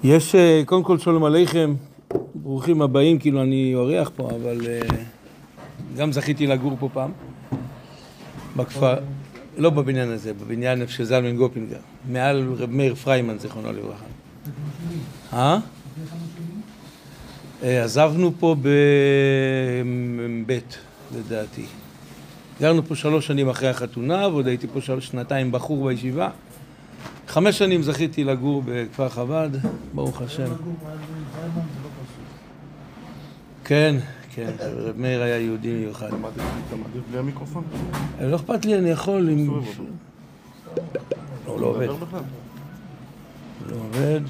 יש, קודם כל שלום עליכם, ברוכים הבאים, כאילו אני אורח פה, אבל גם זכיתי לגור פה פעם, בכפר, לא בבניין הזה, בבניין איפה שזלמן גופינגר, מעל רב מאיר פריימן, זיכרונו לברכה. עזבנו פה בבית, לדעתי. גרנו פה 3 שנים אחרי החתונה, ועוד הייתי פה 2 בחור בישיבה. 5 שנים זכיתי לגור בכפר חב"ד, ברוך השם. כן, כן, רב מאיר היה יהודי מיוחד. אתה מעדיף בלי המיקרופון? לא אכפת לי, אני יכול... לא עובד. לא עובד.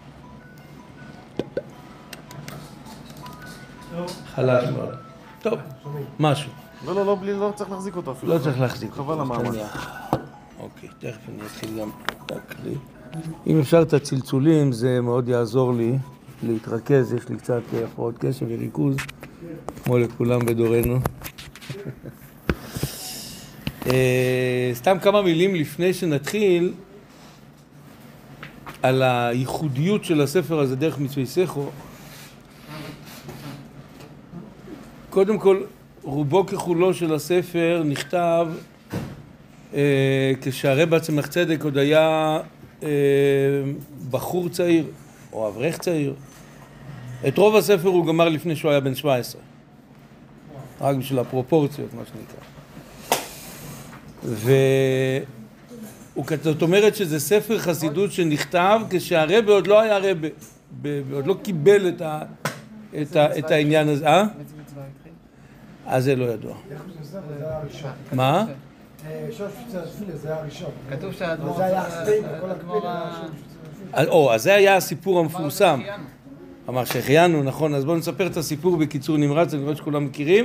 חלש מאוד. טוב, משהו. לא צריך להחזיק אותו אפילו. לא צריך להחזיק. חבל המאמץ. אוקיי, תכף אני אתחיל גם להקריא. אם אפשר את הצלצולים, זה מאוד יעזור לי להתרכז. יש לי קצת הפרעות קשב וריכוז, כמו לכולם בדורנו. סתם כמה מילים לפני שנתחיל על הייחודיות של הספר הזה, דרך מצווי סכו. קודם כל, רובו ככולו של הספר נכתב כשהרב צמח צדק עוד היה בחור צעיר או אברך צעיר. את רוב הספר הוא גמר לפני שהוא היה בן 17, רק בשביל הפרופורציות, מה שנקרא. זאת אומרת שזה ספר חסידות שנכתב כשהרב עוד לא היה רב, עוד לא קיבל את העניין הזה. אז זה לא ידוע. מה? זה הראשון. כתוב שהאדמו"ר... זה היה הסטייק וכל הקבילה. אז זה היה הסיפור המפורסם. אמר שהחיינו, נכון, אז בואו נספר את הסיפור בקיצור נמרץ, אני רואה שכולם מכירים.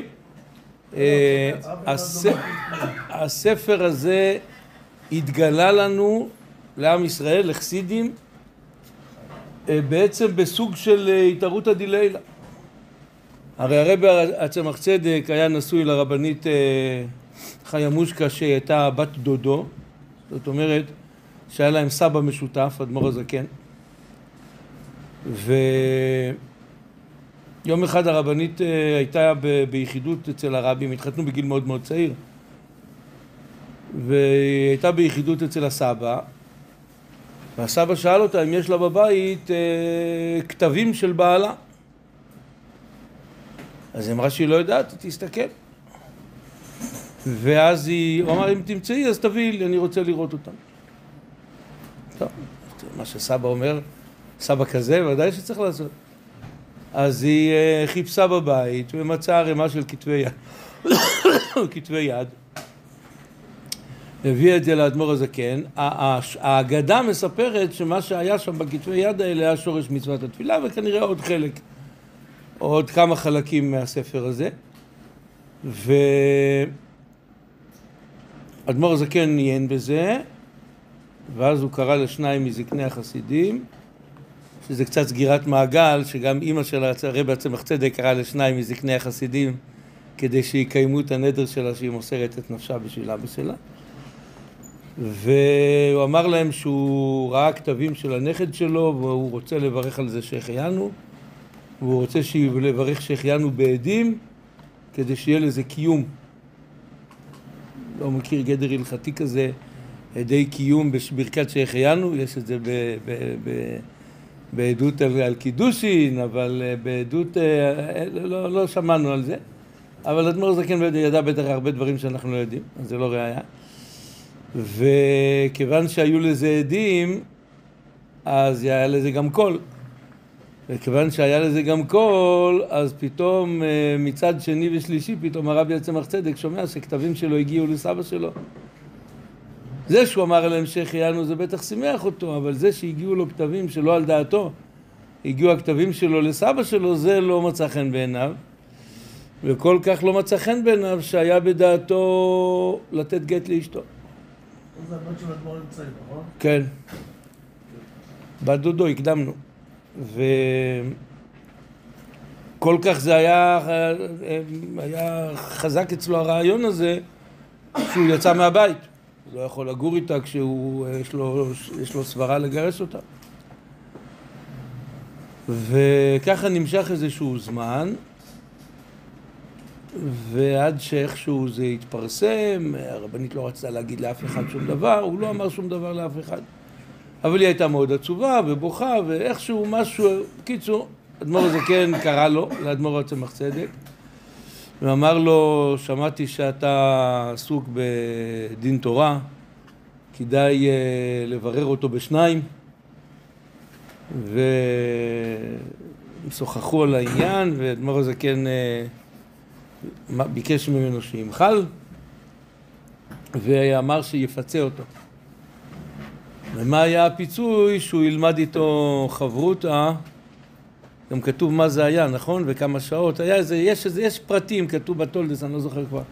הספר הזה התגלה לנו, לעם ישראל, לחסידים, בעצם בסוג של התערותא דלילה. הרי הרב צמח צדק היה נשוי לרבנית חיה מושקה שהייתה בת דודו, זאת אומרת שהיה להם סבא משותף, אדמו"ר הזקן, ויום אחד הרבנית הייתה ביחידות אצל הרבי, הם התחתנו בגיל מאוד מאוד צעיר, והיא הייתה ביחידות אצל הסבא, והסבא שאל אותה אם יש לה בבית כתבים של בעלה. אז היא אמרה שהיא לא יודעת, תסתכל. ואז הוא אמר, אם תמצאי, אז תביאי לי, אני רוצה לראות אותם. טוב, מה שסבא אומר, סבא כזה, ודאי שצריך לעשות. אז היא חיפשה בבית, ומצאה ערימה של כתבי יד. כתבי יד. הביאה את זה לאדמו"ר הזקן. האגדה מספרת שמה שהיה שם בכתבי יד האלה היה שורש מצוות התפילה, וכנראה עוד חלק. עוד כמה חלקים מהספר הזה. ואדמו"ר הזקן עיין בזה, ואז הוא קרא לשניים מזקני החסידים, שזה קצת סגירת מעגל, שגם אמא של הרב צמח צדק קרא לשניים מזקני החסידים, כדי שיקיימו את הנדר שלה שהיא מוסרת את נפשה בשביל אבא שלה. והוא אמר להם שהוא ראה כתבים של הנכד שלו, והוא רוצה לברך על זה שהחיינו, והוא רוצה לברך שהחיינו בעדים, כדי שיהיה לזה קיום. לא מכיר גדר הלכתי כזה, עדי קיום בברכת שהחיינו, יש את זה בעדות על קידושין, אבל בעדות, לא שמענו על זה. אבל אדמו"ר הזקן ידע בטח הרבה דברים שאנחנו לא יודעים, אז זה לא ראיה. וכיוון שהיו לזה עדים, אז היה לזה גם קול. וכיוון שהיה לזה גם קול, אז פתאום מצד שני ושלישי, פתאום הרבי צמח צדק שומע שכתבים שלו הגיעו לסבא שלו. זה שהוא אמר עליהם שהחיינו זה בטח שימח אותו, אבל זה שהגיעו לו כתבים שלא על דעתו, הגיעו הכתבים שלו לסבא שלו, זה לא מצא חן בעיניו. וכל כך לא מצא חן בעיניו שהיה בדעתו לתת גט לאשתו. זה הבן של אדמו"ר נמצאים, נכון? כן. בת דודו, הקדמנו. וכל כך זה היה חזק אצלו הרעיון הזה שהוא יצא מהבית. הוא לא יכול לגור איתה כשיש לו סברה לגרש אותה. וככה נמשך איזשהו זמן, ועד שאיכשהו זה התפרסם, הרבנית לא רצתה להגיד לאף אחד שום דבר, הוא לא אמר שום דבר לאף אחד. אבל היא הייתה מאוד עצובה ובוכה, ואיכשהו משהו, בקיצור, אדמו"ר הזקן קרא לו, לאדמו"ר צמח צדק, ואמר לו, שמעתי שאתה עסוק בדין תורה, כדאי לברר אותו בשניים, ושוחחו על העניין, ואדמו"ר הזקן ביקש ממנו שימחל, ואמר שיפצה אותו. ומה היה הפיצוי? שהוא ילמד איתו חברותה, גם כתוב מה זה היה, נכון? וכמה שעות. היה יש פרטים, כתוב בתולדס, אני לא זוכר כבר.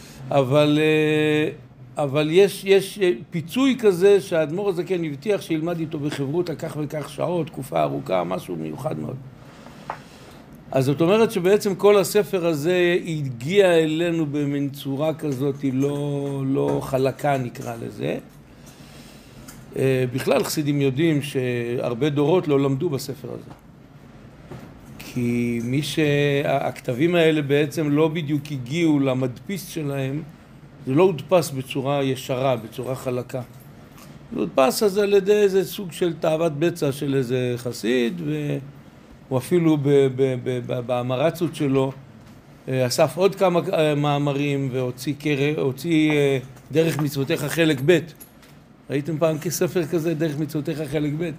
אבל יש פיצוי כזה שהאדמו"ר הזקן הבטיח שילמד איתו בחברותה כך וכך שעות, תקופה ארוכה, משהו מיוחד מאוד. אז זאת אומרת שבעצם כל הספר הזה הגיע אלינו במין צורה כזאת, לא חלקה נקרא לזה. בכלל חסידים יודעים שהרבה דורות לא למדו בספר הזה. כי הכתבים האלה בעצם לא בדיוק הגיעו למדפיס שלהם, זה לא הודפס בצורה ישרה, בצורה חלקה. זה הודפס אז על ידי איזה סוג של תאוות בצע של איזה חסיד, הוא אפילו באמרצות שלו אסף עוד כמה מאמרים והוציא דרך מצוותיך חלק ב'. ראיתם פעם כספר כזה, דרך מצוותיך חלק ב'?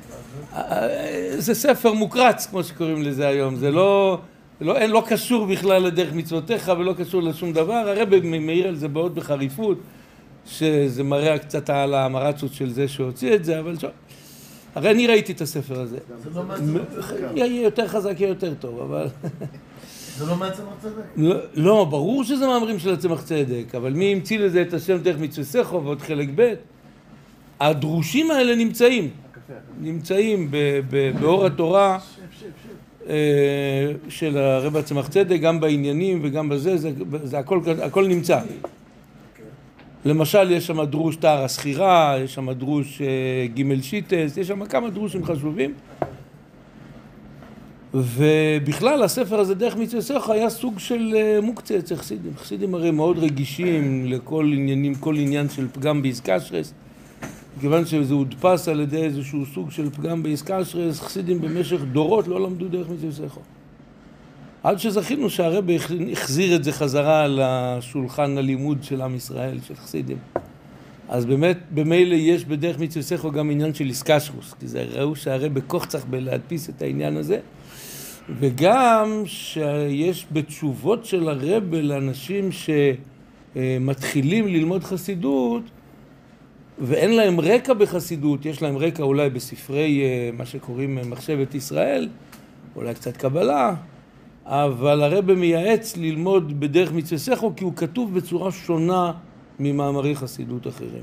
זה ספר מוקרץ, כמו שקוראים לזה היום. זה לא קשור בכלל לדרך מצוותיך ולא קשור לשום דבר. הרב מעיר על זה מאוד בחריפות, שזה מראה קצת על האמרצות של זה שהוציא את זה, אבל הרי אני ראיתי את הספר הזה. זה לא מעצמך צדק? יהיה יותר חזק, יהיה יותר טוב, אבל... זה לא מעצמך צדק? לא, ברור שזה מאמרים של הצמח צדק, אבל מי המציא לזה את השם דרך מצוותיך ועוד חלק ב'? הדרושים האלה נמצאים באור התורה של הרב הצמח צדק, גם בעניינים וגם בזה, זה הכל נמצא. למשל, יש שם דרוש תאר הסחירה, יש שם דרוש ג' שיטס, יש שם כמה דרושים חשובים. ובכלל, הספר הזה, דרך מצוותיך, היה סוג של מוקצה אצל חסידים. חסידים הרי מאוד רגישים לכל עניין של פגם באיסקשרס. מכיוון שזה הודפס על ידי איזשהו סוג של פגם באיסקשרס, חסידים במשך דורות לא למדו דרך מצוותיך. עד שזכינו שהרב החזיר את זה חזרה לשולחן הלימוד של עם ישראל, של חסידים. אז באמת, במילא יש בדרך מצוותיך גם עניין של איסקשרוס, כי זה ראו שהרב בכוח צריך להדפיס את העניין הזה, וגם שיש בתשובות של הרב לאנשים שמתחילים ללמוד חסידות, ואין להם רקע בחסידות, יש להם רקע אולי בספרי מה שקוראים מחשבת ישראל, אולי קצת קבלה, אבל הרב מייעץ ללמוד בדרך מצוותיך כי הוא כתוב בצורה שונה ממאמרי חסידות אחרים.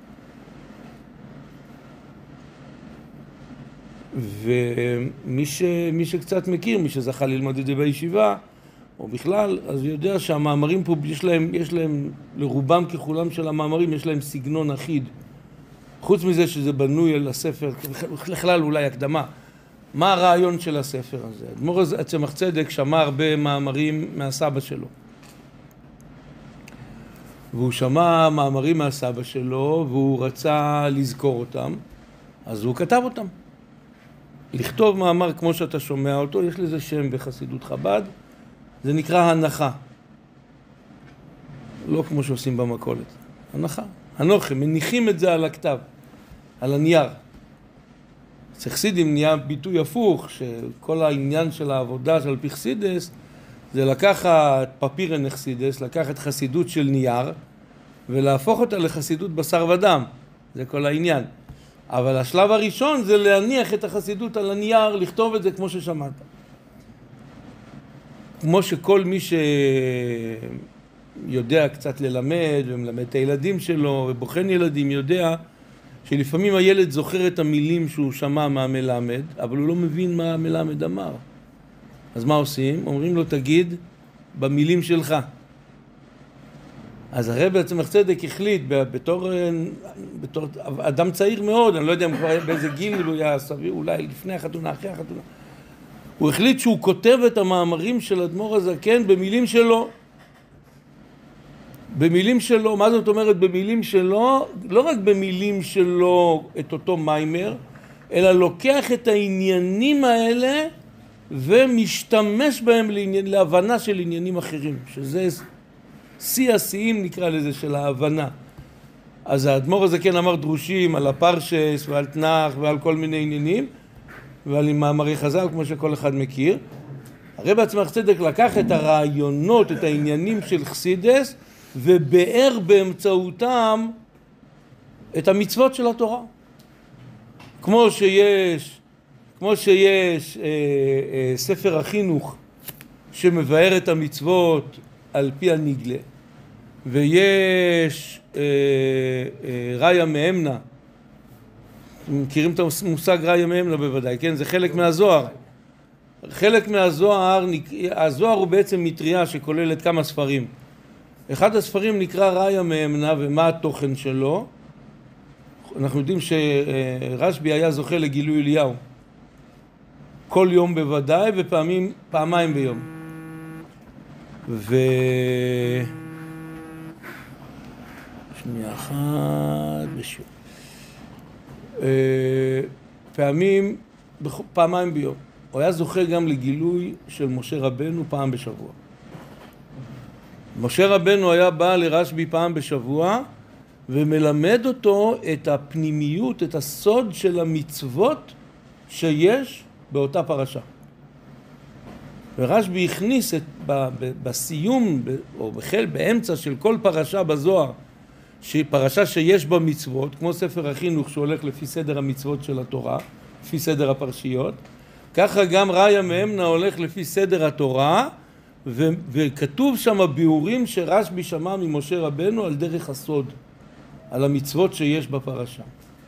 ומי שקצת מכיר, מי שזכה ללמוד את זה בישיבה, או בכלל, אז יודע שהמאמרים פה, יש להם, לרובם ככולם של המאמרים, יש להם סגנון אחיד. חוץ מזה שזה בנוי על הספר, בכלל אולי הקדמה. מה הרעיון של הספר הזה? אדמו"ר הצמח צדק שמע הרבה מאמרים מהסבא שלו. והוא שמע מאמרים מהסבא שלו, והוא רצה לזכור אותם, אז הוא כתב אותם. לכתוב מאמר כמו שאתה שומע אותו, יש לזה שם בחסידות חב"ד, זה נקרא הנחה. לא כמו שעושים במכולת. הנחה. הנוחם, מניחים את זה על הכתב, על הנייר. אצל חסידים נהיה ביטוי הפוך, שכל העניין של העבודה של פי חסידס, זה לקחת פפירן חסידס, לקחת חסידות של נייר, ולהפוך אותה לחסידות בשר ודם. זה כל העניין. אבל השלב הראשון זה להניח את החסידות על הנייר, לכתוב את זה כמו ששמעת. כמו שכל מי שיודע קצת ללמד, ומלמד את הילדים שלו, ובוחן ילדים, יודע שלפעמים הילד זוכר את המילים שהוא שמע מהמלמד, אבל הוא לא מבין מה המלמד אמר. אז מה עושים? אומרים לו, תגיד במילים שלך. אז הרב הצמח צדק החליט, בתור אדם צעיר מאוד, אני לא יודע כבר באיזה גיל הוא היה סביר, אולי לפני החתונה, אחרי החתונה, הוא החליט שהוא כותב את המאמרים של אדמו"ר הזקן במילים שלו. במילים שלו, מה זאת אומרת במילים שלו? לא רק במילים שלו את אותו מיימר, אלא לוקח את העניינים האלה ומשתמש בהם להבנה של עניינים אחרים, שזה שיא השיאים נקרא לזה של ההבנה. אז האדמו"ר הזקן אמר דרושים על הפרשס ועל תנ"ך ועל כל מיני עניינים ועל מאמרי חז"ל כמו שכל אחד מכיר. הרב עצמך צדק לקח את הרעיונות, את העניינים של חסידס ובאר באמצעותם את המצוות של התורה. כמו שיש ספר החינוך שמבאר את המצוות על פי הנגלה, ויש ראיה מאמנה, מכירים את המושג ראיה מאמנה בוודאי, כן? זה חלק מהזוהר. חלק מהזוהר, הזוהר הוא בעצם מטריה שכוללת כמה ספרים. אחד הספרים נקרא ראיה מאמנה, ומה התוכן שלו? אנחנו יודעים שרשב"י היה זוכה לגילוי אליהו. כל יום בוודאי, פעמיים ביום. שנייה אחת בשיעור. פעמיים ביום. הוא היה זוכה גם לגילוי של משה רבנו פעם בשבוע. משה רבנו היה בא לרשב"י פעם בשבוע ומלמד אותו את הפנימיות, את הסוד של המצוות שיש באותה פרשה. ורשב"י הכניס בסיום או באמצע של כל פרשה בזוהר, פרשה שיש בה מצוות, כמו ספר החינוך שהולך לפי סדר המצוות של התורה, לפי סדר הפרשיות, ככה גם ראיה מאמנה הולך לפי סדר התורה, וכתוב שם ביאורים שרשב"י שמע ממשה רבנו על דרך הסוד, על המצוות שיש בפרשה.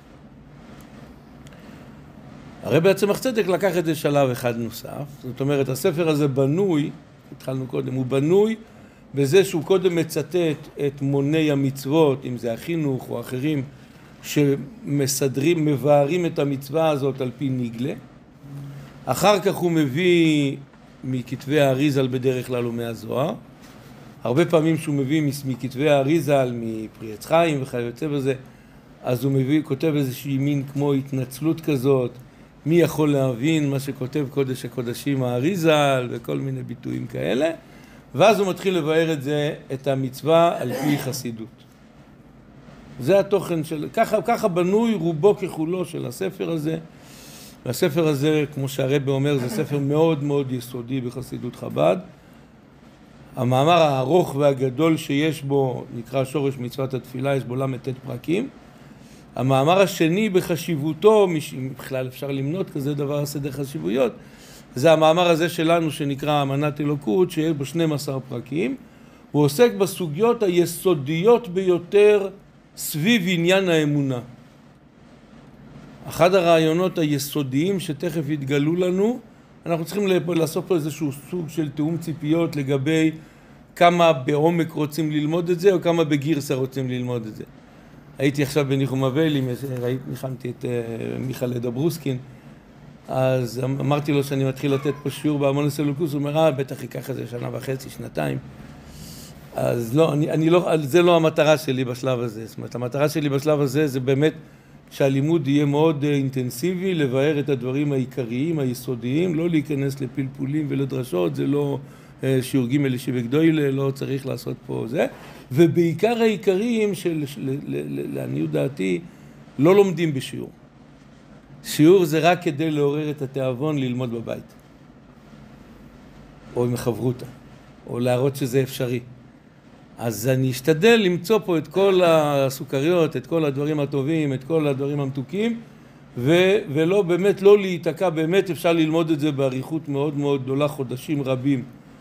הרב עצמך צדק לקח את זה שלב אחד נוסף, זאת אומרת הספר הזה בנוי, התחלנו קודם, הוא בנוי בזה שהוא קודם מצטט את מוני המצוות, אם זה החינוך או אחרים שמסדרים, מבארים את המצווה הזאת על פי נגלה. אחר כך הוא מביא מכתבי האריזל בדרך כלל ומהזוהר. הרבה פעמים שהוא מביא מכתבי האריזל, מפרי עץ חיים וכיוצא בזה, אז הוא כותב איזושהי מין כמו התנצלות כזאת, מי יכול להבין מה שכותב קודש הקודשים האריזל וכל מיני ביטויים כאלה, ואז הוא מתחיל לבאר את המצווה על פי חסידות. זה התוכן של, ככה בנוי רובו ככולו של הספר הזה. והספר הזה, כמו שהרב אומר, זה ספר מאוד מאוד יסודי בחסידות חב"ד. המאמר הארוך והגדול שיש בו נקרא שורש מצוות התפילה, יש בו ל"ט פרקים. המאמר השני בחשיבותו, בכלל אפשר למנות כזה דבר סדר חשיבויות, זה המאמר הזה שלנו שנקרא אמנת אלוקות, שיש בו 12 פרקים. הוא עוסק בסוגיות היסודיות ביותר סביב עניין האמונה. אחד הרעיונות היסודיים שתכף יתגלו לנו, אנחנו צריכים לעשות פה איזשהו סוג של תאום ציפיות לגבי כמה בעומק רוצים ללמוד את זה או כמה בגירסה רוצים ללמוד את זה. הייתי עכשיו בניחום אבלים, ניחמתי את מיכאל דברוסקין, אז אמרתי לו שאני מתחיל לתת פה שיעור באמונס אלוקות, הוא אומר, בטח ייקח איזה שנה וחצי, שנתיים. אז לא, זה לא המטרה שלי בשלב הזה. זאת אומרת, המטרה שלי בשלב הזה זה באמת שהלימוד יהיה מאוד אינטנסיבי, לבאר את הדברים העיקריים, היסודיים, לא להיכנס לפלפולים ולדרשות, זה לא שיעור ג' לישיבה גדולה, לא צריך לעשות פה זה. ובעיקר העיקריים לעניות דעתי, לא לומדים בשיעור. שיעור זה רק כדי לעורר את התיאבון ללמוד בבית. או עם החברותא, או להראות שזה אפשרי. אז אני אשתדל למצוא פה את כל הסוכריות, את כל הדברים הטובים, את כל הדברים המתוקים, ולא, באמת לא להיתקע, באמת אפשר ללמוד את זה בעריכות מאוד מאוד גדולה, חודשים רבים.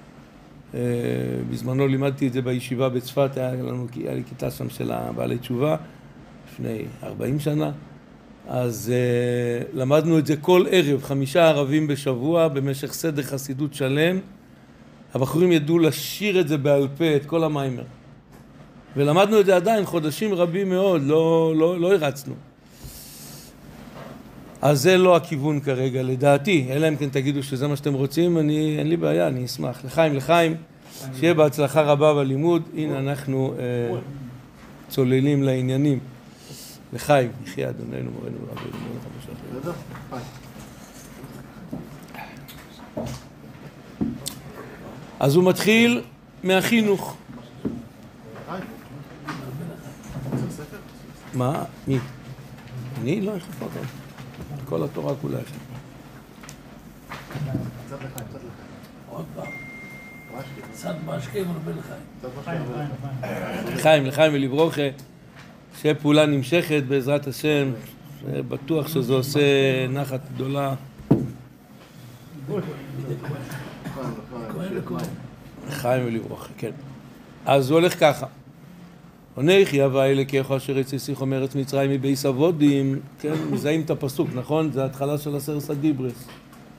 בזמנו לימדתי את זה בישיבה בצפת, היה לי כיתה שם של בעלי תשובה, לפני 40 שנה. אז למדנו את זה כל ערב, 5 ערבים בשבוע, במשך סדר חסידות שלם. הבחורים ידעו לשיר את זה בעל פה, את כל המיימר. ולמדנו את זה עדיין חודשים רבים מאוד, לא הרצנו. אז זה לא הכיוון כרגע, לדעתי, אלא אם כן תגידו שזה מה שאתם רוצים, אין לי בעיה, אני אשמח. לחיים, שיהיה בהצלחה רבה בלימוד. הנה אנחנו צוללים לעניינים. לחיים, יחיה אדוננו מורנו ורבנו מלך המשיח. אז הוא מתחיל מהחינוך. מה? מי? אני לא אחפה אותם. כל התורה כולה אחת. עוד פעם. קצת משקה מרבה לחיים. לחיים ולברוכה, שפעולה נמשכת בעזרת השם, בטוח שזה עושה נחת גדולה. לחיים ולברוכה, כן. אז הוא הולך ככה. עונך יבא אלוקיך אשר הוציאך מארץ מצרים מבייס אבודים, כן, מזהים את הפסוק, נכון? זה ההתחלה של עשרת הדיברס.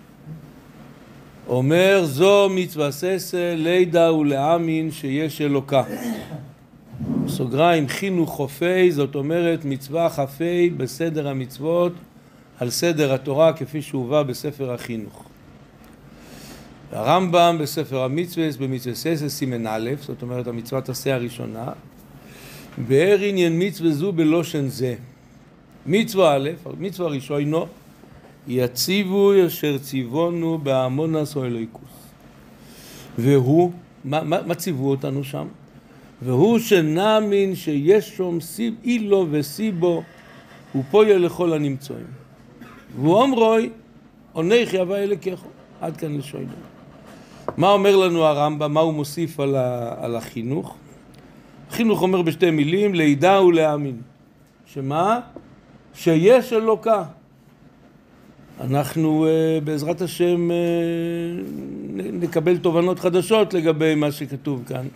אומר זו מצווה ססה לידע ולהאמין שיש אלוקה. סוגריים חינוך חופי, זאת אומרת מצווה חפי בסדר המצוות על סדר התורה כפי שהובא בספר החינוך. הרמב"ם בספר המצווה, במצווה ססה סימן א', זאת אומרת המצוות עשה הראשונה, באר עניין מצווה זו בלושן זה. מצווה א', מצווה ראשונו, יציבו אשר ציוונו באמונס או אלוהיקוס. והוא, מה ציוו אותנו שם? והוא שנאמין שיש שם סיב אילו וסיבו ופויה לכל הנמצואים. והוא אומרוי, עונך יבא אלוקיך. עד כאן לשוינו. מה אומר לנו הרמב"ם? מה הוא מוסיף על החינוך? החינוך אומר בשתי מילים, לידע ולהאמין. שמה? שיש אלוקה. אנחנו בעזרת השם נקבל תובנות חדשות לגבי מה שכתוב כאן.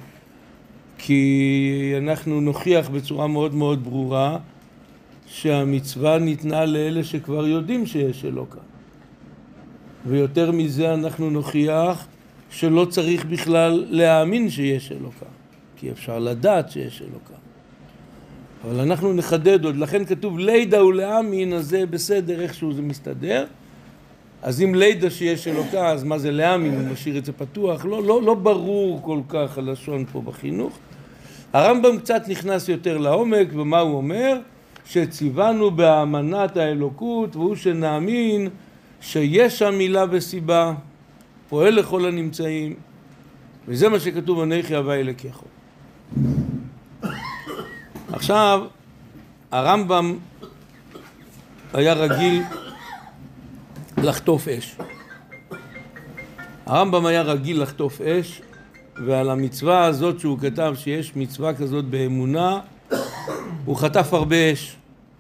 כי אנחנו נוכיח בצורה מאוד מאוד ברורה שהמצווה ניתנה לאלה שכבר יודעים שיש אלוקה. ויותר מזה אנחנו נוכיח שלא צריך בכלל להאמין שיש אלוקה. כי אפשר לדעת שיש אלוקה. אבל אנחנו נחדד עוד, לכן כתוב לידע ולהאמין, אז זה בסדר, איכשהו זה מסתדר. אז אם לידע שיש אלוקה, אז מה זה להאמין? הוא משאיר את זה פתוח. לא ברור כל כך הלשון פה בחינוך. הרמב"ם קצת נכנס יותר לעומק, ומה הוא אומר? שציוונו באמנת האלוקות, והוא שנאמין שיש המילה וסיבה, פועל לכל הנמצאים, וזה מה שכתוב עונך יבא אלוקיך. עכשיו, הרמב"ם היה רגיל לחטוף אש. הרמב"ם היה רגיל לחטוף אש, ועל המצווה הזאת שהוא כתב שיש מצווה כזאת באמונה, הוא חטף הרבה אש.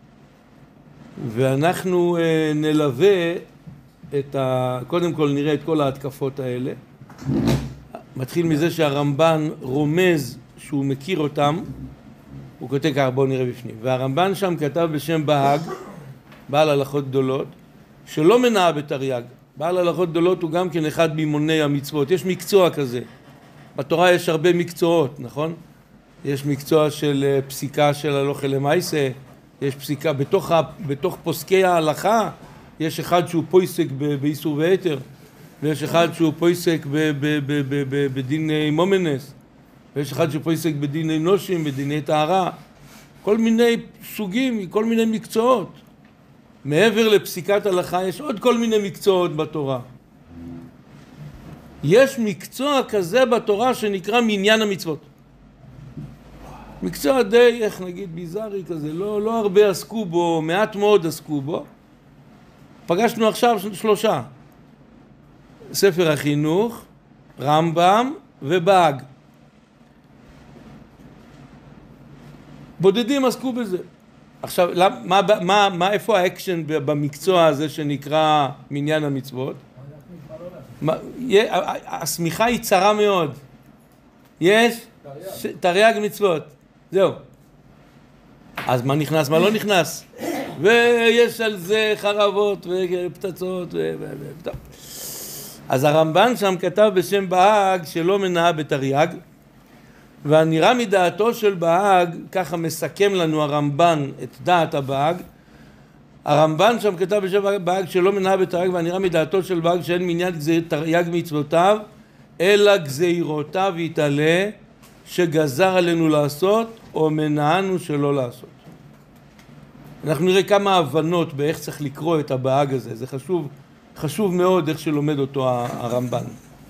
ואנחנו נלווה קודם כל נראה את כל ההתקפות האלה. מתחיל מזה שהרמב"ן רומז שהוא מכיר אותם, הוא כותב ככה, בואו נראה בפנים. והרמב"ן שם כתב בשם בהג, בעל הלכות גדולות, שלא מנעה בתרי"ג. בעל הלכות גדולות הוא גם כן אחד ממוני המצוות. יש מקצוע כזה. בתורה יש הרבה מקצועות, נכון? יש מקצוע של פסיקה של הלכה למעשה, יש פסיקה בתוך פוסקי ההלכה, יש אחד שהוא פויסק באיסור והיתר, ויש אחד שהוא פויסק בדין מומנס, ויש אחד שהוא פויסק בדיני נושים, בדיני טהרה, כל מיני סוגים, כל מיני מקצועות. מעבר לפסיקת הלכה יש עוד כל מיני מקצועות בתורה. יש מקצוע כזה בתורה שנקרא מניין המצוות. מקצוע די, איך נגיד, ביזארי כזה, לא הרבה עסקו בו, מעט מאוד עסקו בו. פגשנו עכשיו 3. ספר החינוך, רמב"ם ובהג. בודדים עסקו בזה. עכשיו, איפה האקשן במקצוע הזה שנקרא מניין המצוות? הסמיכה היא צרה מאוד. יש תרי"ג מצוות. זהו. אז מה נכנס, מה לא נכנס? ויש על זה חרבות ופצצות אז הרמב"ן שם כתב בשם בהג שלא מנעה בתרי"ג, והנראה מדעתו של בהג, ככה מסכם לנו הרמב"ן את דעת הבהג, הרמב"ן שם כתב בשם בהג שלא מנהה בתרי"ג והנראה מדעתו של בהג שאין מניין תרי"ג מצוותיו אלא גזירותיו יתעלה שגזר עלינו לעשות או מנענו שלא לעשות. אנחנו נראה כמה הבנות באיך צריך לקרוא את הבהג הזה, זה חשוב מאוד איך שלומד אותו הרמב"ן.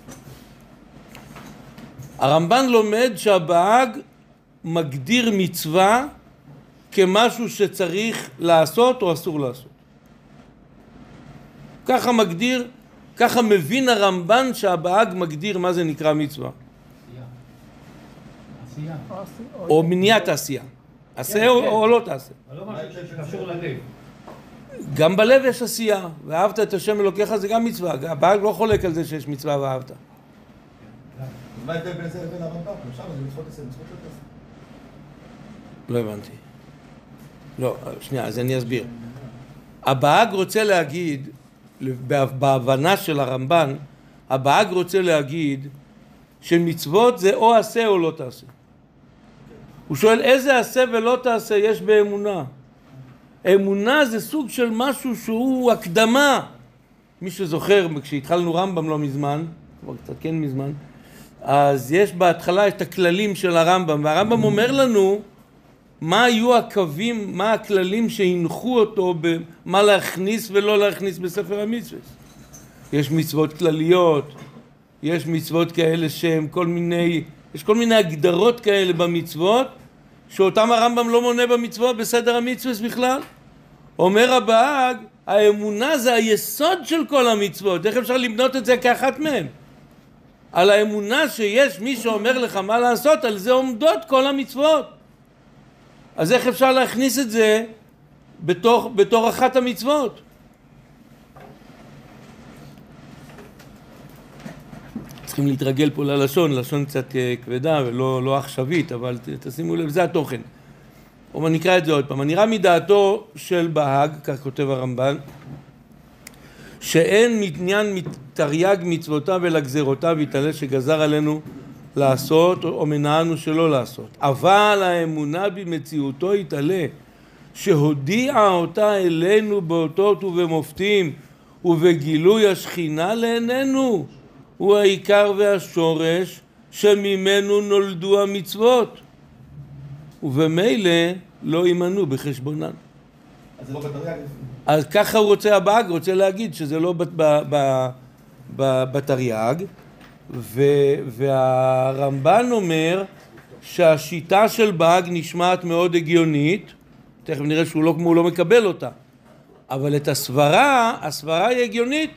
הרמב"ן לומד שהבהג מגדיר מצווה כמשהו שצריך לעשות או אסור לעשות. ככה מבין הרמב"ן שהבהג מגדיר מה זה נקרא מצווה. עשייה. או מניעת עשייה. עשה או לא תעשה. לא משהו שקשור ללב. גם בלב יש עשייה, ואהבת את השם אלוקיך זה גם מצווה. הבהג לא חולק על זה שיש מצווה ואהבת. מה ההבדל בין זה לבין הרמב"ם? שם זה מצוות עשה, מצוות לא תעשה. לא הבנתי. לא, שנייה, אז אני אסביר. הבהג רוצה להגיד, בהבנה של הרמב"ן, הבהג רוצה להגיד שמצוות זה או עשה או לא תעשה. הוא שואל איזה עשה ולא תעשה יש באמונה. אמונה זה סוג של משהו שהוא הקדמה. מי שזוכר, כשהתחלנו רמב"ם לא מזמן, כבר קצת כן מזמן, אז יש בהתחלה את הכללים של הרמב"ם, והרמב"ם אומר לנו מה היו הקווים, מה הכללים שהנחו אותו במה להכניס ולא להכניס בספר המצוות. יש מצוות כלליות, יש מצוות כאלה שהם יש כל מיני הגדרות כאלה במצוות, שאותם הרמב"ם לא מונה במצוות בסדר המצוות בכלל. אומר הבהג, האמונה זה היסוד של כל המצוות, איך אפשר לבנות את זה כאחת מהם? על האמונה שיש מי שאומר לך מה לעשות, על זה עומדות כל המצוות. אז איך אפשר להכניס את זה בתור אחת המצוות? צריכים להתרגל פה ללשון, לשון קצת כבדה ולא עכשווית, אבל תשימו לב, זה התוכן. או נקרא את זה עוד פעם. הנראה מדעתו של בהג, כך כותב הרמב"ן, שאין עניין מתרי"ג מצוותיו אלא גזירותיו יתעלה שגזר עלינו לעשות או מנענו שלא לעשות. אבל האמונה במציאותו יתעלה שהודיעה אותה אלינו באותות ובמופתים ובגילוי השכינה לעינינו הוא העיקר והשורש שממנו נולדו המצוות ובמילא לא יימנו בחשבונן. אז זה לא בתרי"ג. אז ככה הוא רוצה הבהג, רוצה להגיד שזה לא בתרי"ג, והרמב"ן אומר שהשיטה של בהג נשמעת מאוד הגיונית, תכף נראה שהוא לא מקבל אותה, אבל את הסברה היא הגיונית,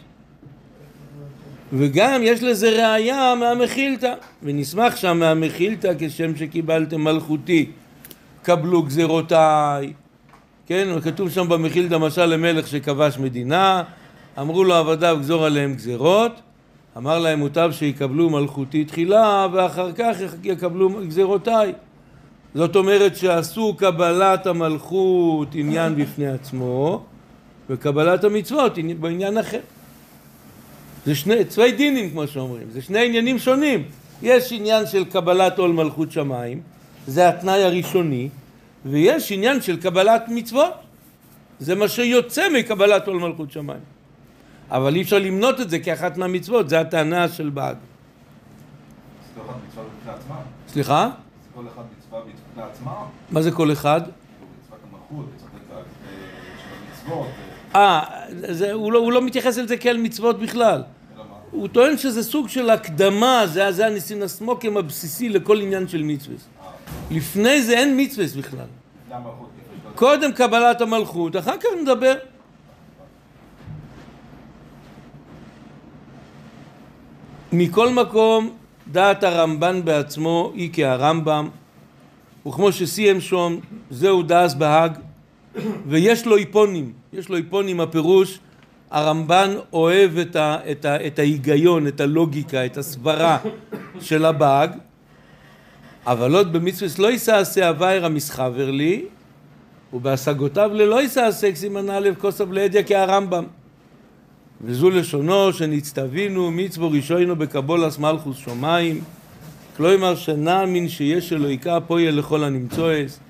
וגם יש לזה ראייה מהמחילתא, ונשמח שם מהמחילתא כשם שקיבלתם מלכותי, קבלו גזירותיי, כן, וכתוב שם במחילתא משל למלך שכבש מדינה, אמרו לו עבדיו גזור עליהם גזירות, אמר להם מוטב שיקבלו מלכותי תחילה ואחר כך יקבלו גזירותיי. זאת אומרת שעשו קבלת המלכות עניין בפני עצמו וקבלת המצוות בעניין אחר. זה צווי דינים כמו שאומרים, זה שני עניינים שונים. יש עניין של קבלת עול מלכות שמיים, זה התנאי הראשוני, ויש עניין של קבלת מצוות, זה מה שיוצא מקבלת עול מלכות שמיים. אבל אי אפשר למנות את זה כאחת מהמצוות, זה הטענה של בהג. זה כל אחד מצווה בפני עצמה? סליחה? זה כל אחד מצווה בפני עצמה? מה זה כל אחד? מצוות המלכות, מצוות של המצוות. הוא לא מתייחס אל זה כאל מצוות בכלל. הוא טוען שזה סוג של הקדמה, זה הניסין הסמוקים הבסיסי לכל עניין של מצוות. לפני זה אין מצוות בכלל. קודם קבלת המלכות, אחר כך נדבר. מכל מקום, דעת הרמב"ן בעצמו היא כהרמב"ם, וכמו שסיים שום, זהו דעס בהג, ויש לו היפונים, הפירוש, הרמב"ן אוהב את ההיגיון, את הלוגיקה, את הסברה של הבהג, אבל עוד במצוות לא יסעשה אבייר המסחבר לי, ובהשגותיו ללא יסעשה סימן א' כוסף לידיה כהרמב"ם. וזו לשונו שנצטווינו מצוו ראשונו בקבולת מלכות שמיים, כלומר שנאמין שיש אלוהיקה פועל לכל הנמצואס,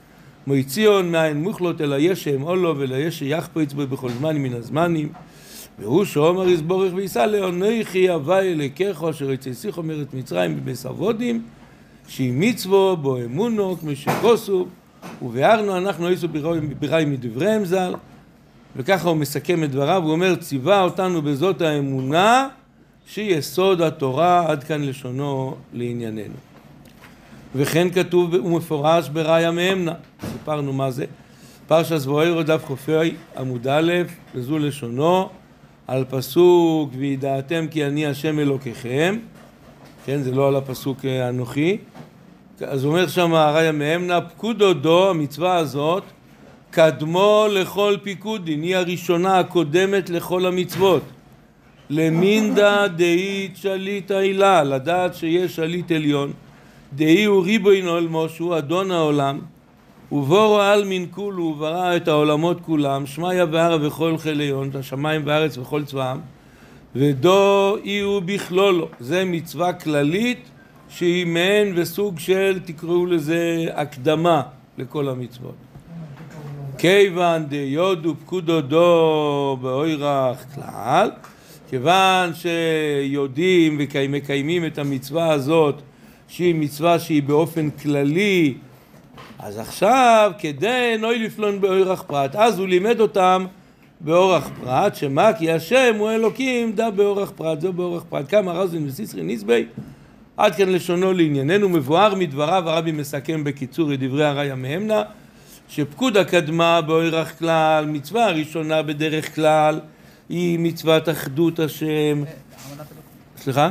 מויציון מאין מוחלות אלא יש שאמולו ולא יש שיחפוץ בו בכל זמן מן הזמנים. והוא שאומר יסבורך ויסע לאנוכי הווי אלוקיך אשר יצאתיך מארץ מצרים בבס עבודים שהיא מצוו בו אמונו כמו שכוסו וביארנו אנחנו איסו ביראי מדבריהם ז"ל. וככה הוא מסכם את דבריו, הוא אומר ציווה אותנו בזאת האמונה שהיא יסוד התורה, עד כאן לשונו לענייננו. וכן כתוב ומפורש בראיה מהמנה, סיפרנו מה זה, פרשת זבוערו דף חופי עמוד א', וזו לשונו, על פסוק וידעתם כי אני השם אלוקיכם, כן, זה לא על הפסוק אנוכי, אז הוא אומר שם ראיה מהמנה, פקודו דו, המצווה הזאת, קדמו לכל פיקודין, היא הראשונה הקודמת לכל המצוות. למינדה דאית שליט העילה, לדעת שיש שליט עליון. דאי הוא ריבוין עולמו, שהוא אדון העולם. ובורו על מן כולו, וברא את העולמות כולם, שמיה וערה וכל חיליון, את השמיים והארץ וכל צבאם. ודו אי הוא בכלולו, זה מצווה כללית שהיא מעין וסוג של, תקראו לזה, הקדמה לכל המצוות. כיוון דיודו פקודו דו באוירח כלל, כיוון שיודעים ומקיימים את המצווה הזאת שהיא מצווה שהיא באופן כללי, אז עכשיו כדי נוי לפלון באוירח פרט, אז הוא לימד אותם באורח פרט, שמה? כי השם הוא אלוקים דה באורח פרט, זו באורח פרט. כמה רזין וסיסרי נסבי, עד כאן לשונו לענייננו. מבואר מדבריו, הרבי מסכם בקיצור את דברי הראיה מהמנה, שפקודה קדמה באוירח כלל, מצווה הראשונה בדרך כלל, היא מצוות אחדות השם. סליחה?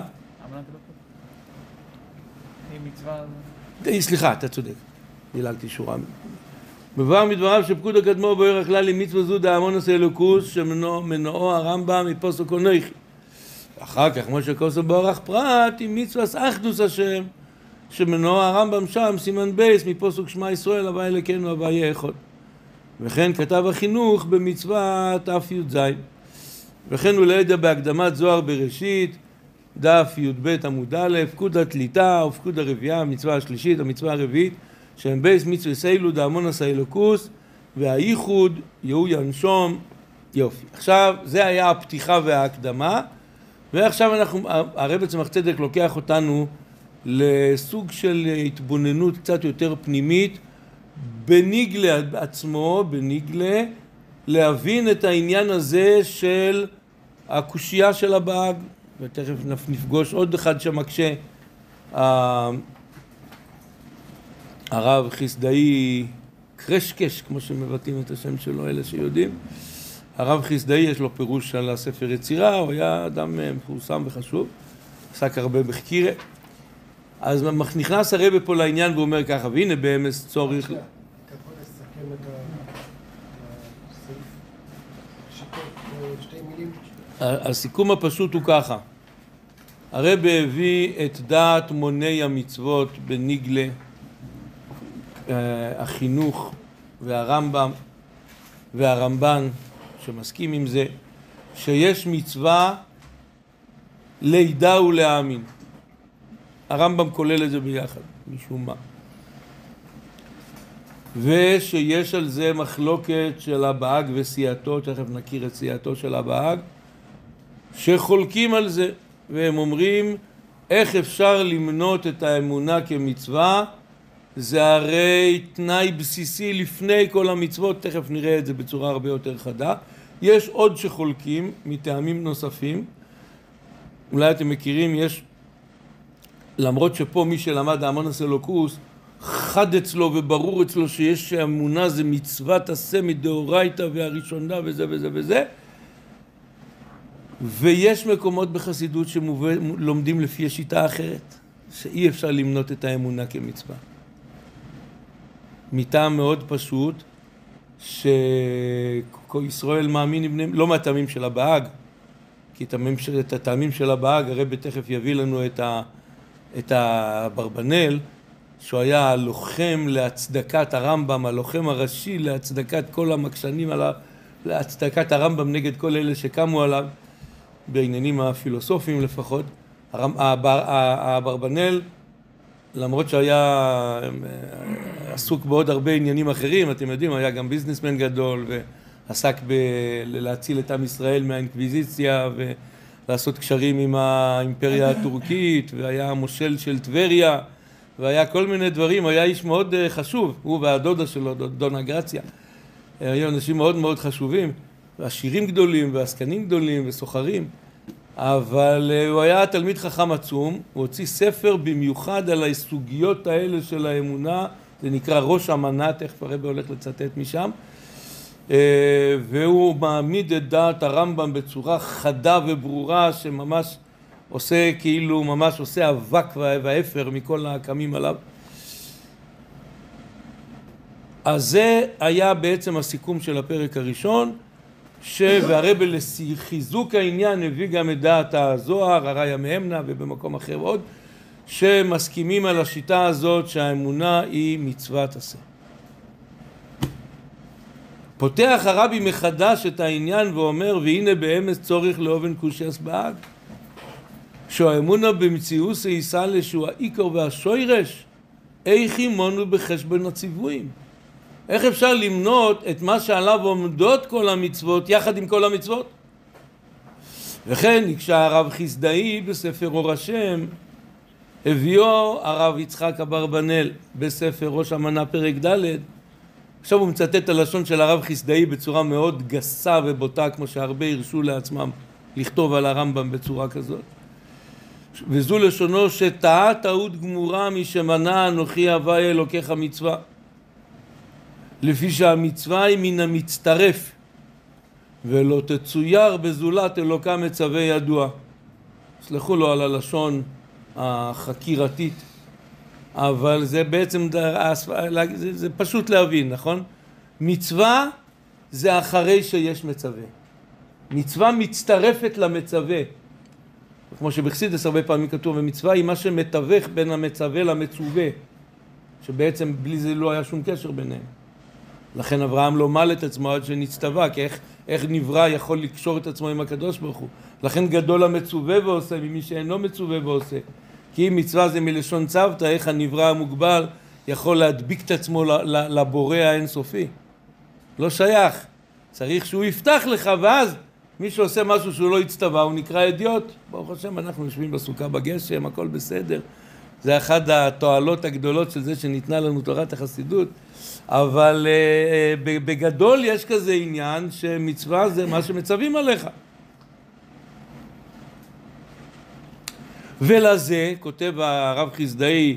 סליחה, אתה צודק. דילגתי שורה. מבואר מדבריו שפקודה קדמו באוירח כלל היא מצווה זו דאמונוס אלוקוס שמנועו הרמב"ם מפוסק אנוכי. אחר כך משה כוסו באורח פרט היא מצווה אחדוס השם שמנועו הרמב"ם שם סימן בייס מפוסק שמע ישראל הווי אלוקינו הווי אחד. וכן כתב החינוך במצוות ת"י"ז. וכן הוא לידע בהקדמת זוהר בראשית דף י"ב עמוד א', פקודה תליטה ופקודה רביעה, המצווה השלישית, המצווה הרביעית, שהם בייס מצווה סיילו דאמונוס האלוקוס והייחוד יהוא ינשום. יופי. עכשיו זה היה הפתיחה וההקדמה, ועכשיו הרב צמח צדק לוקח אותנו לסוג של התבוננות קצת יותר פנימית בניגלה עצמו, בניגלה, להבין את העניין הזה של הקושייה של הבאג, ותכף נפגוש עוד אחד שמקשה, הרב חסדאי קרשקש, כמו שמבטאים את השם שלו, אלה שיודעים. הרב חסדאי יש לו פירוש על הספר יצירה, הוא היה אדם מפורסם וחשוב, עסק הרבה בחקירה. אז נכנס הרב פה לעניין ואומר ככה, והנה באמס צורך... אתה יכול לסכם את הסעיף שתי מילים? הסיכום הפשוט הוא ככה, הרב הביא את דעת מוני המצוות בניגלה, החינוך והרמב"ם והרמב"ן שמסכים עם זה, שיש מצווה לידע ולהאמין. הרמב"ם כולל את זה ביחד, משום מה. ושיש על זה מחלוקת של הבאג וסיעתו, תכף נכיר את סיעתו של הבאג, שחולקים על זה, והם אומרים, איך אפשר למנות את האמונה כמצווה? זה הרי תנאי בסיסי לפני כל המצוות, תכף נראה את זה בצורה הרבה יותר חדה. יש עוד שחולקים מטעמים נוספים, אולי אתם מכירים, יש, למרות שפה מי שלמד האמונוס אלוקוס, חד אצלו וברור אצלו שיש שהאמונה זה מצוות עשה מדאורייתא והראשונה וזה וזה וזה, ויש מקומות בחסידות שלומדים לפי השיטה האחרת, שאי אפשר למנות את האמונה כמצווה. מטעם מאוד פשוט, שישראל מאמין לבניהם, לא מהטעמים של הבאג, כי את הטעמים של הבאג, הרב תכף יביא לנו את הברבנל, שהוא היה הלוחם להצדקת הרמב"ם, הלוחם הראשי להצדקת כל המקשנים עליו, להצדקת הרמב"ם נגד כל אלה שקמו עליו, בעניינים הפילוסופיים לפחות. הברבנל, למרות שהיה עסוק בעוד הרבה עניינים אחרים, אתם יודעים, היה גם ביזנסמן גדול ועסק להציל את עם ישראל מהאינקוויזיציה ולעשות קשרים עם האימפריה הטורקית, והיה מושל של טבריה, והיה כל מיני דברים, היה איש מאוד חשוב, הוא והדודה שלו, דונה גרציה, היו אנשים מאוד מאוד חשובים, עשירים גדולים ועסקנים גדולים וסוחרים, אבל הוא היה תלמיד חכם עצום, הוא הוציא ספר במיוחד על הסוגיות האלה של האמונה, זה נקרא ראש אמנה, תכף הרב הולך לצטט משם, והוא מעמיד את דעת הרמב"ם בצורה חדה וברורה, שממש עושה כאילו, ממש עושה אבק והאפר מכל הקמים עליו. אז זה היה בעצם הסיכום של הפרק הראשון, והרב לחיזוק העניין הביא גם את דעת הזוהר, הראיה מהמנה ובמקום אחר עוד, שמסכימים על השיטה הזאת שהאמונה היא מצוות עשה. פותח הרבי מחדש את העניין ואומר, והנה באמס צורך לאובן קושייס באג, שהאמונה במציאות הישא שהוא העיקר והשוירש, איך ימונו בחשבון הציוויים. איך אפשר למנות את מה שעליו עומדות כל המצוות יחד עם כל המצוות? וכן נקשה הרב חסדאי בספר אור השם, הביאו הרב יצחק אברבנאל בספר ראש אמנה פרק ד'. עכשיו הוא מצטט את הלשון של הרב חסדאי בצורה מאוד גסה ובוטה, כמו שהרבה הרשו לעצמם לכתוב על הרמב"ם בצורה כזאת. וזו לשונו שטעה טעות גמורה משמנה אנוכי הווי אלוקיך מצווה. לפי שהמצווה היא מן המצטרף, ולא תצויר בזולת אלוקה מצווה ידוע. סלחו לו על הלשון החקירתית, אבל זה בעצם, זה פשוט להבין, נכון? מצווה זה אחרי שיש מצווה. מצווה מצטרפת למצווה. כמו שבחסידות הרבה פעמים כתוב, ומצווה היא מה שמתווך בין המצווה למצווה, שבעצם בלי זה לא היה שום קשר ביניהם. לכן אברהם לא מל את עצמו עד שנצטווה, כי איך נברא יכול לקשור את עצמו עם הקדוש ברוך הוא. לכן גדול המצווה ועושה ממי שאינו מצווה ועושה. כי אם מצווה זה מלשון צוותא, איך הנברא המוגבל יכול להדביק את עצמו לבורא האינסופי. לא שייך. צריך שהוא יפתח לך, ואז מי שעושה משהו שהוא לא יצטווה הוא נקרא אדיוט. ברוך השם, אנחנו יושבים בסוכה בגשם, הכל בסדר. זה אחד התועלות הגדולות של זה שניתנה לנו תורת החסידות. אבל בגדול יש כזה עניין שמצווה זה מה שמצווים עליך. ולזה, כותב הרב חסדאי,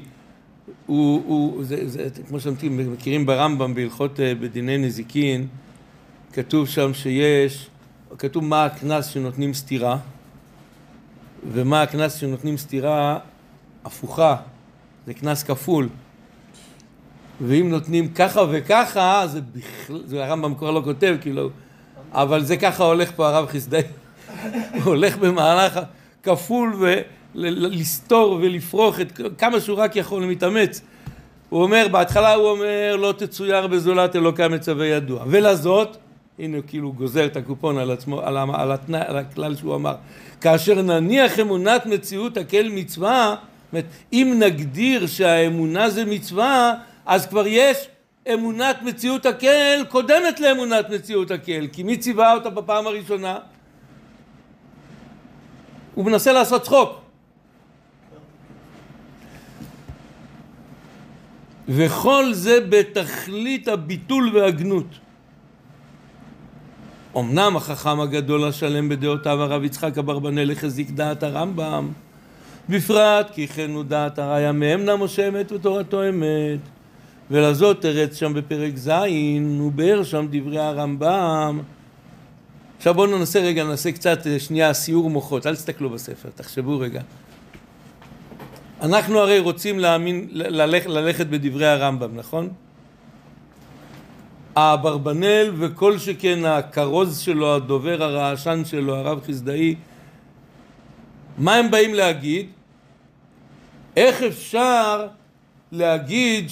כמו שאתם מכירים ברמב"ם בהלכות בדיני נזיקין, כתוב שם כתוב מה הכנס שנותנים סתירה, ומה הכנס שנותנים סתירה הפוכה, זה כנס כפול. ואם נותנים ככה וככה, זה הרמב"ם כבר לא כותב, כאילו, אבל זה ככה הולך פה הרב חסדאי, הוא הולך במהלך כפול ולסתור ולפרוח את כמה שהוא רק יכול להתאמץ. הוא אומר, בהתחלה הוא אומר, לא תצויר בזולת אלוקה מצווה ידוע. ולזאת, הנה כאילו גוזר את הקופון על עצמו, על הכלל שהוא אמר, כאשר נניח אמונת מציאות הקל מצווה, אם נגדיר שהאמונה זה מצווה, אז כבר יש אמונת מציאות הקל קודמת לאמונת מציאות הקל, כי מי ציווה אותה בפעם הראשונה? הוא מנסה לעשות צחוק. וכל זה בתכלית הביטול והגנות. אמנם החכם הגדול השלם בדעותיו הרב יצחק אברבנאל החזיק דעת הרמב"ם, בפרט כי כן הוא דעת הראיה מהמנה משה אמת ותורתו אמת, ולזאת תרץ שם בפרק ז' הוא באר שם דברי הרמב"ם. עכשיו בואו ננסה קצת שנייה סיור מוחות, אל תסתכלו בספר, תחשבו רגע. אנחנו הרי רוצים ללכת בדברי הרמב"ם, נכון? האברבנאל וכל שכן הכרוז שלו, הדובר הרעשן שלו, הרב חסדאי, מה הם באים להגיד? איך אפשר להגיד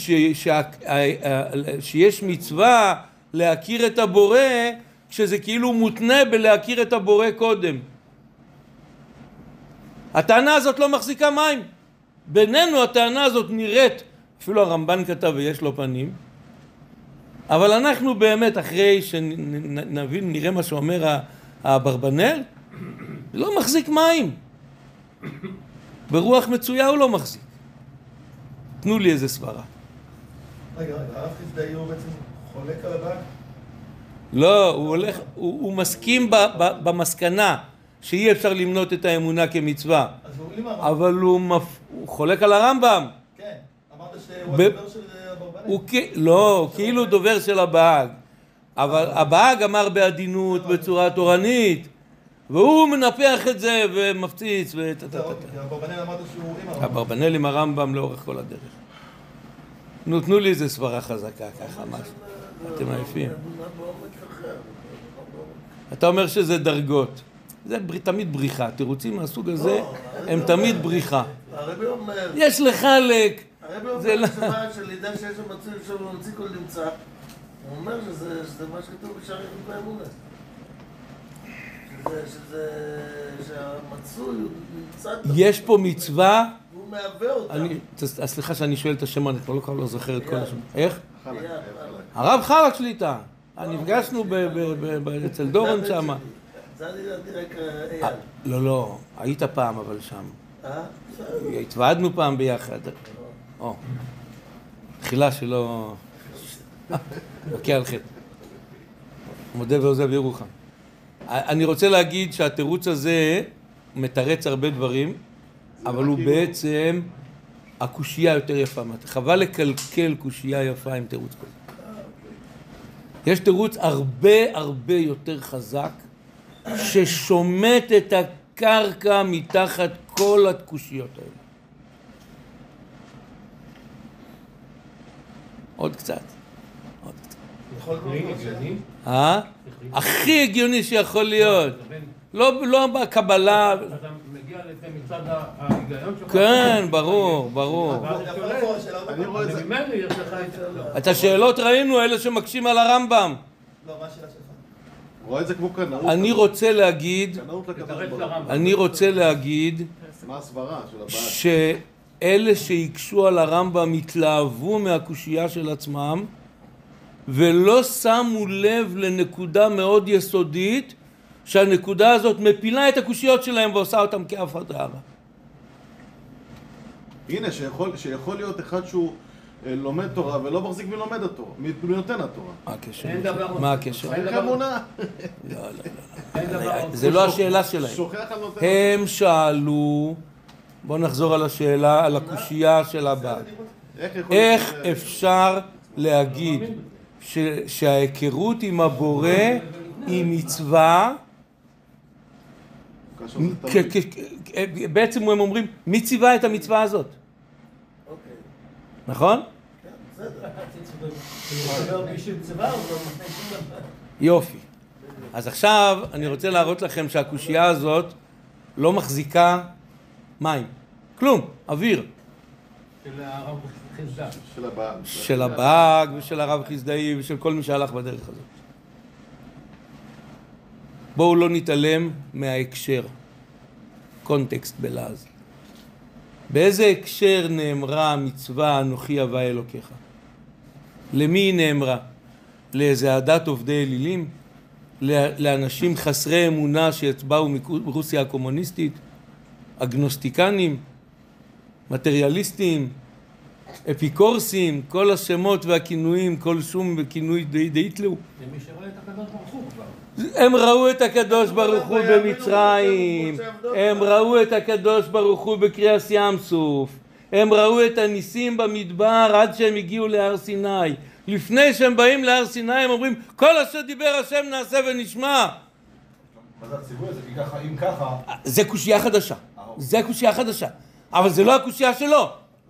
שיש מצווה להכיר את הבורא כשזה כאילו מותנה בלהכיר את הבורא קודם? הטענה הזאת לא מחזיקה מים. בינינו הטענה הזאת נראית אפילו הרמב"ן כתב ויש לו פנים, אבל אנחנו באמת אחרי שנבין, נראה מה שאומר האברבנאל, לא מחזיק מים. ברוח מצויה הוא לא מחזיק. תנו לי איזה סברה. רגע, הרב חסדאי הוא בעצם חולק על הבעל? לא, הוא מסכים במסקנה שאי אפשר למנות את האמונה כמצווה, אז הוא לימר. אבל הוא חולק על הרמב"ם. כן, אמרת שהוא הדובר של אברבנאל. לא, כאילו דובר של הבהג, אבל הבהג אמר בעדינות בצורה תורנית, והוא מנפח את זה ומפציץ אברבנאל אמרת שהוא עם הרמב"ם. אברבנאל עם הרמב"ם לאורך כל הדרך. תנו לי איזה סברה חזקה ככה, משהו. אתם עייפים. אתה אומר שזה דרגות. זה תמיד בריחה. תירוצים מהסוג הזה הם תמיד בריחה. הרבי אומר, יש לחלק. הרבי אומר שמה שלידע שיש שם מצוי שם ומציא כל נמצא, הוא אומר שזה מה שכתוב בשערי חוקי האמונה. שהמצוי נמצא... יש פה מצווה. הוא מהווה אותה. סליחה שאני שואל את השם, אני כבר לא זוכר את כל השם. איך? הרב חלק שליטה. נפגשנו אצל דורון שם. זה אני רק אייל. לא, היית פעם אבל שם. התוועדנו פעם ביחד. תחילה שלא... אוקיי, על חטא. מודה ועוזב ירוחם. אני רוצה להגיד שהתירוץ הזה מתרץ הרבה דברים, אבל הוא בעצם הקושייה יותר יפה. חבל לקלקל קושייה יפה עם תירוץ כזה. יש תירוץ הרבה יותר חזק, ששומט את הקרקע מתחת כל הקושיות האלה. עוד קצת. הכי הגיוני שיכול להיות. לא בקבלה. אתה מגיע לזה מצד ההיגיון שלך? כן, ברור. אני רואה את זה. ממני יש לך את השאלות ראינו, אלה שמקשים על הרמב"ם. לא, מה השאלה שלך? רואה את זה כמו קנאות. אני רוצה להגיד, מה הסברה של הבעל? שאלה שיקשו על הרמב"ם התלהבו מהקושייה של עצמם, ולא שמו לב לנקודה מאוד יסודית, שהנקודה הזאת מפילה את הקושיות שלהם ועושה אותם כאף הדרה. הנה, שיכול להיות אחד שהוא לומד תורה ולא מחזיק ולומד התורה, מנותן התורה. מה הקשר? איך אמונה? זה לא השאלה שלהם. שוכח על נותן. הם שאלו, בואו נחזור על השאלה, על הקושייה של הבא. איך אפשר להגיד שההיכרות עם הבורא היא מצווה? בעצם הם אומרים, מי ציווה את המצווה הזאת? נכון? יופי. אז עכשיו אני רוצה להראות לכם שהקושייה הזאת לא מחזיקה מים. כלום, אוויר. של הרב חסדאי. של הבעל. של הבהג ושל הרב חסדאי ושל כל מי שהלך בדרך הזאת. בואו לא נתעלם מההקשר. קונטקסט בלעז. באיזה הקשר נאמרה המצווה אנוכי הווה אלוקיך? למי היא נאמרה? לאיזה עדת עובדי אלילים? לאנשים חסרי אמונה שהצבאו מרוסיה הקומוניסטית? אגנוסטיקנים? מטריאליסטים? אפיקורסים? כל השמות והכינויים, כל שום וכינוי דהיטלו? למי שראה את הקדוש ברוך הוא כבר. הם ראו את הקדוש ברוך הוא במצרים, הם ראו את הקדוש ברוך הוא בקריאס ים סוף, הם ראו את הניסים במדבר עד שהם הגיעו להר סיני. לפני שהם באים להר סיני הם אומרים, כל אשר דיבר השם נעשה ונשמע. מה זה הציווי הזה? כי ככה, אם ככה... זה קושייה חדשה, זה קושייה חדשה, אבל זה לא הקושייה שלו.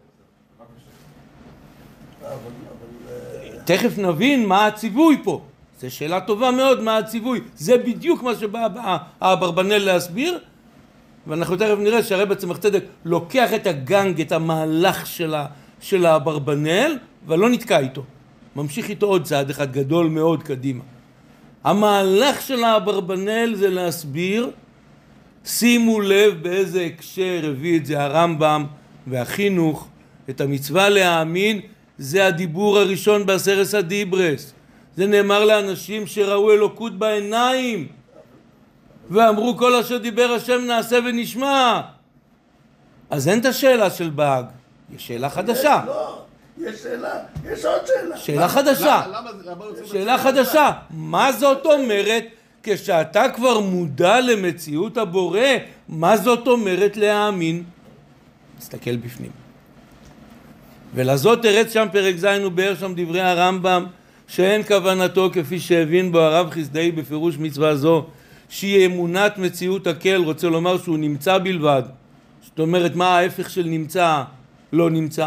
תכף נבין מה הציווי פה. זו שאלה טובה מאוד, מה הציווי. זה בדיוק מה שבא האברבנאל להסביר, ואנחנו תכף נראה שהרב צמח צדק לוקח את הגנג, את המהלך של האברבנאל, ולא נתקע איתו. ממשיך איתו עוד צעד אחד גדול מאוד קדימה. המהלך של האברבנאל זה להסביר, שימו לב באיזה הקשר הביא את זה הרמב"ם והחינוך, את המצווה להאמין זה הדיבור הראשון בעשרת הדיברס. זה נאמר לאנשים שראו אלוקות בעיניים ואמרו כל אשר דיבר השם נעשה ונשמע. אז אין את השאלה של בהג, יש שאלה חדשה. לא, יש שאלה, יש עוד שאלה. שאלה חדשה. שאלה חדשה. מה זאת אומרת כשאתה כבר מודע למציאות הבורא? מה זאת אומרת להאמין? תסתכל בפנים. ולזאת תרץ שם פרק ז' ובאר שם דברי הרמב"ם שאין כוונתו כפי שהבין בו הרב חסדאי בפירוש מצווה זו שהיא אמונת מציאות הקל, רוצה לומר שהוא נמצא בלבד. זאת אומרת מה ההפך של נמצא? לא נמצא.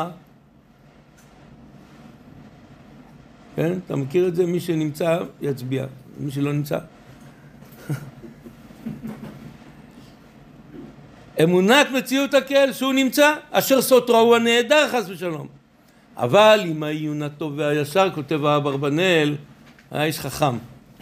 כן? אתה מכיר את זה? מי שנמצא יצביע, מי שלא נמצא. אמונת מציאות הקל שהוא נמצא, אשר סותרו הוא הנהדר חס ושלום. אבל עם העיון הטוב והישר, כותב האברבנאל, האיש חכם.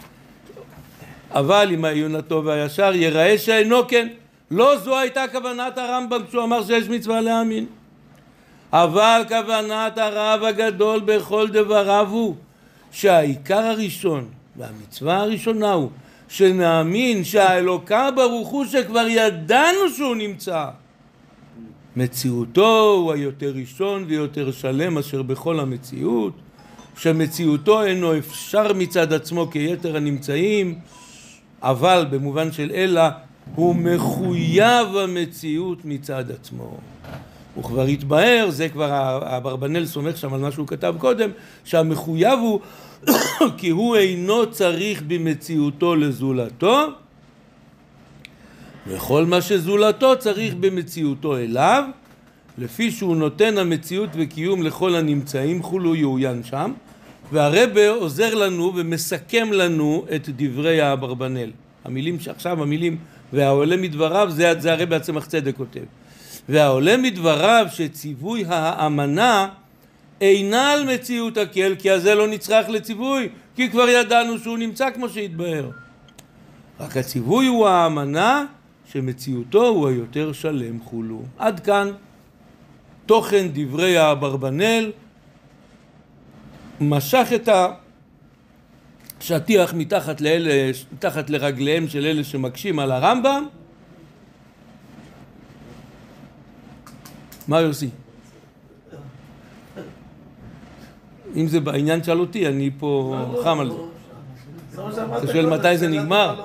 אבל עם העיון הטוב והישר יראה שאינו כן. לא זו הייתה כוונת הרמב"ם כשהוא אמר שיש מצווה להאמין. אבל כוונת הרב הגדול בכל דבריו הוא שהעיקר הראשון והמצווה הראשונה הוא שנאמין שהאלוקה ברוך הוא שכבר ידענו שהוא נמצא. מציאותו הוא היותר ראשון ויותר שלם אשר בכל המציאות, שמציאותו אינו אפשר מצד עצמו כיתר הנמצאים, אבל במובן של אלא הוא מחויב המציאות מצד עצמו. הוא כבר התבהר, זה כבר האברבנאל סומך שם על מה שהוא כתב קודם, שהמחויב הוא כי הוא אינו צריך במציאותו לזולתו, וכל מה שזולתו צריך במציאותו אליו, לפי שהוא נותן המציאות וקיום לכל הנמצאים, כולו יעוין שם. והרב עוזר לנו ומסכם לנו את דברי האברבנאל. המילים שעכשיו, המילים והעולה מדבריו, זה הרב עצמך צדק כותב. והעולה מדבריו שציווי האמנה אינה על מציאות הקל, כי הזה לא נצרך לציווי, כי כבר ידענו שהוא נמצא כמו שהתבהר. רק הציווי הוא האמנה שמציאותו הוא היותר שלם כולו. עד כאן תוכן דברי האברבנאל. משך את השטיח מתחת לרגליהם של אלה שמקשים על הרמב"ם. מה יוסי? אם זה בעניין שאל אותי, אני פה חם על זה. אתה שואל מתי זה נגמר?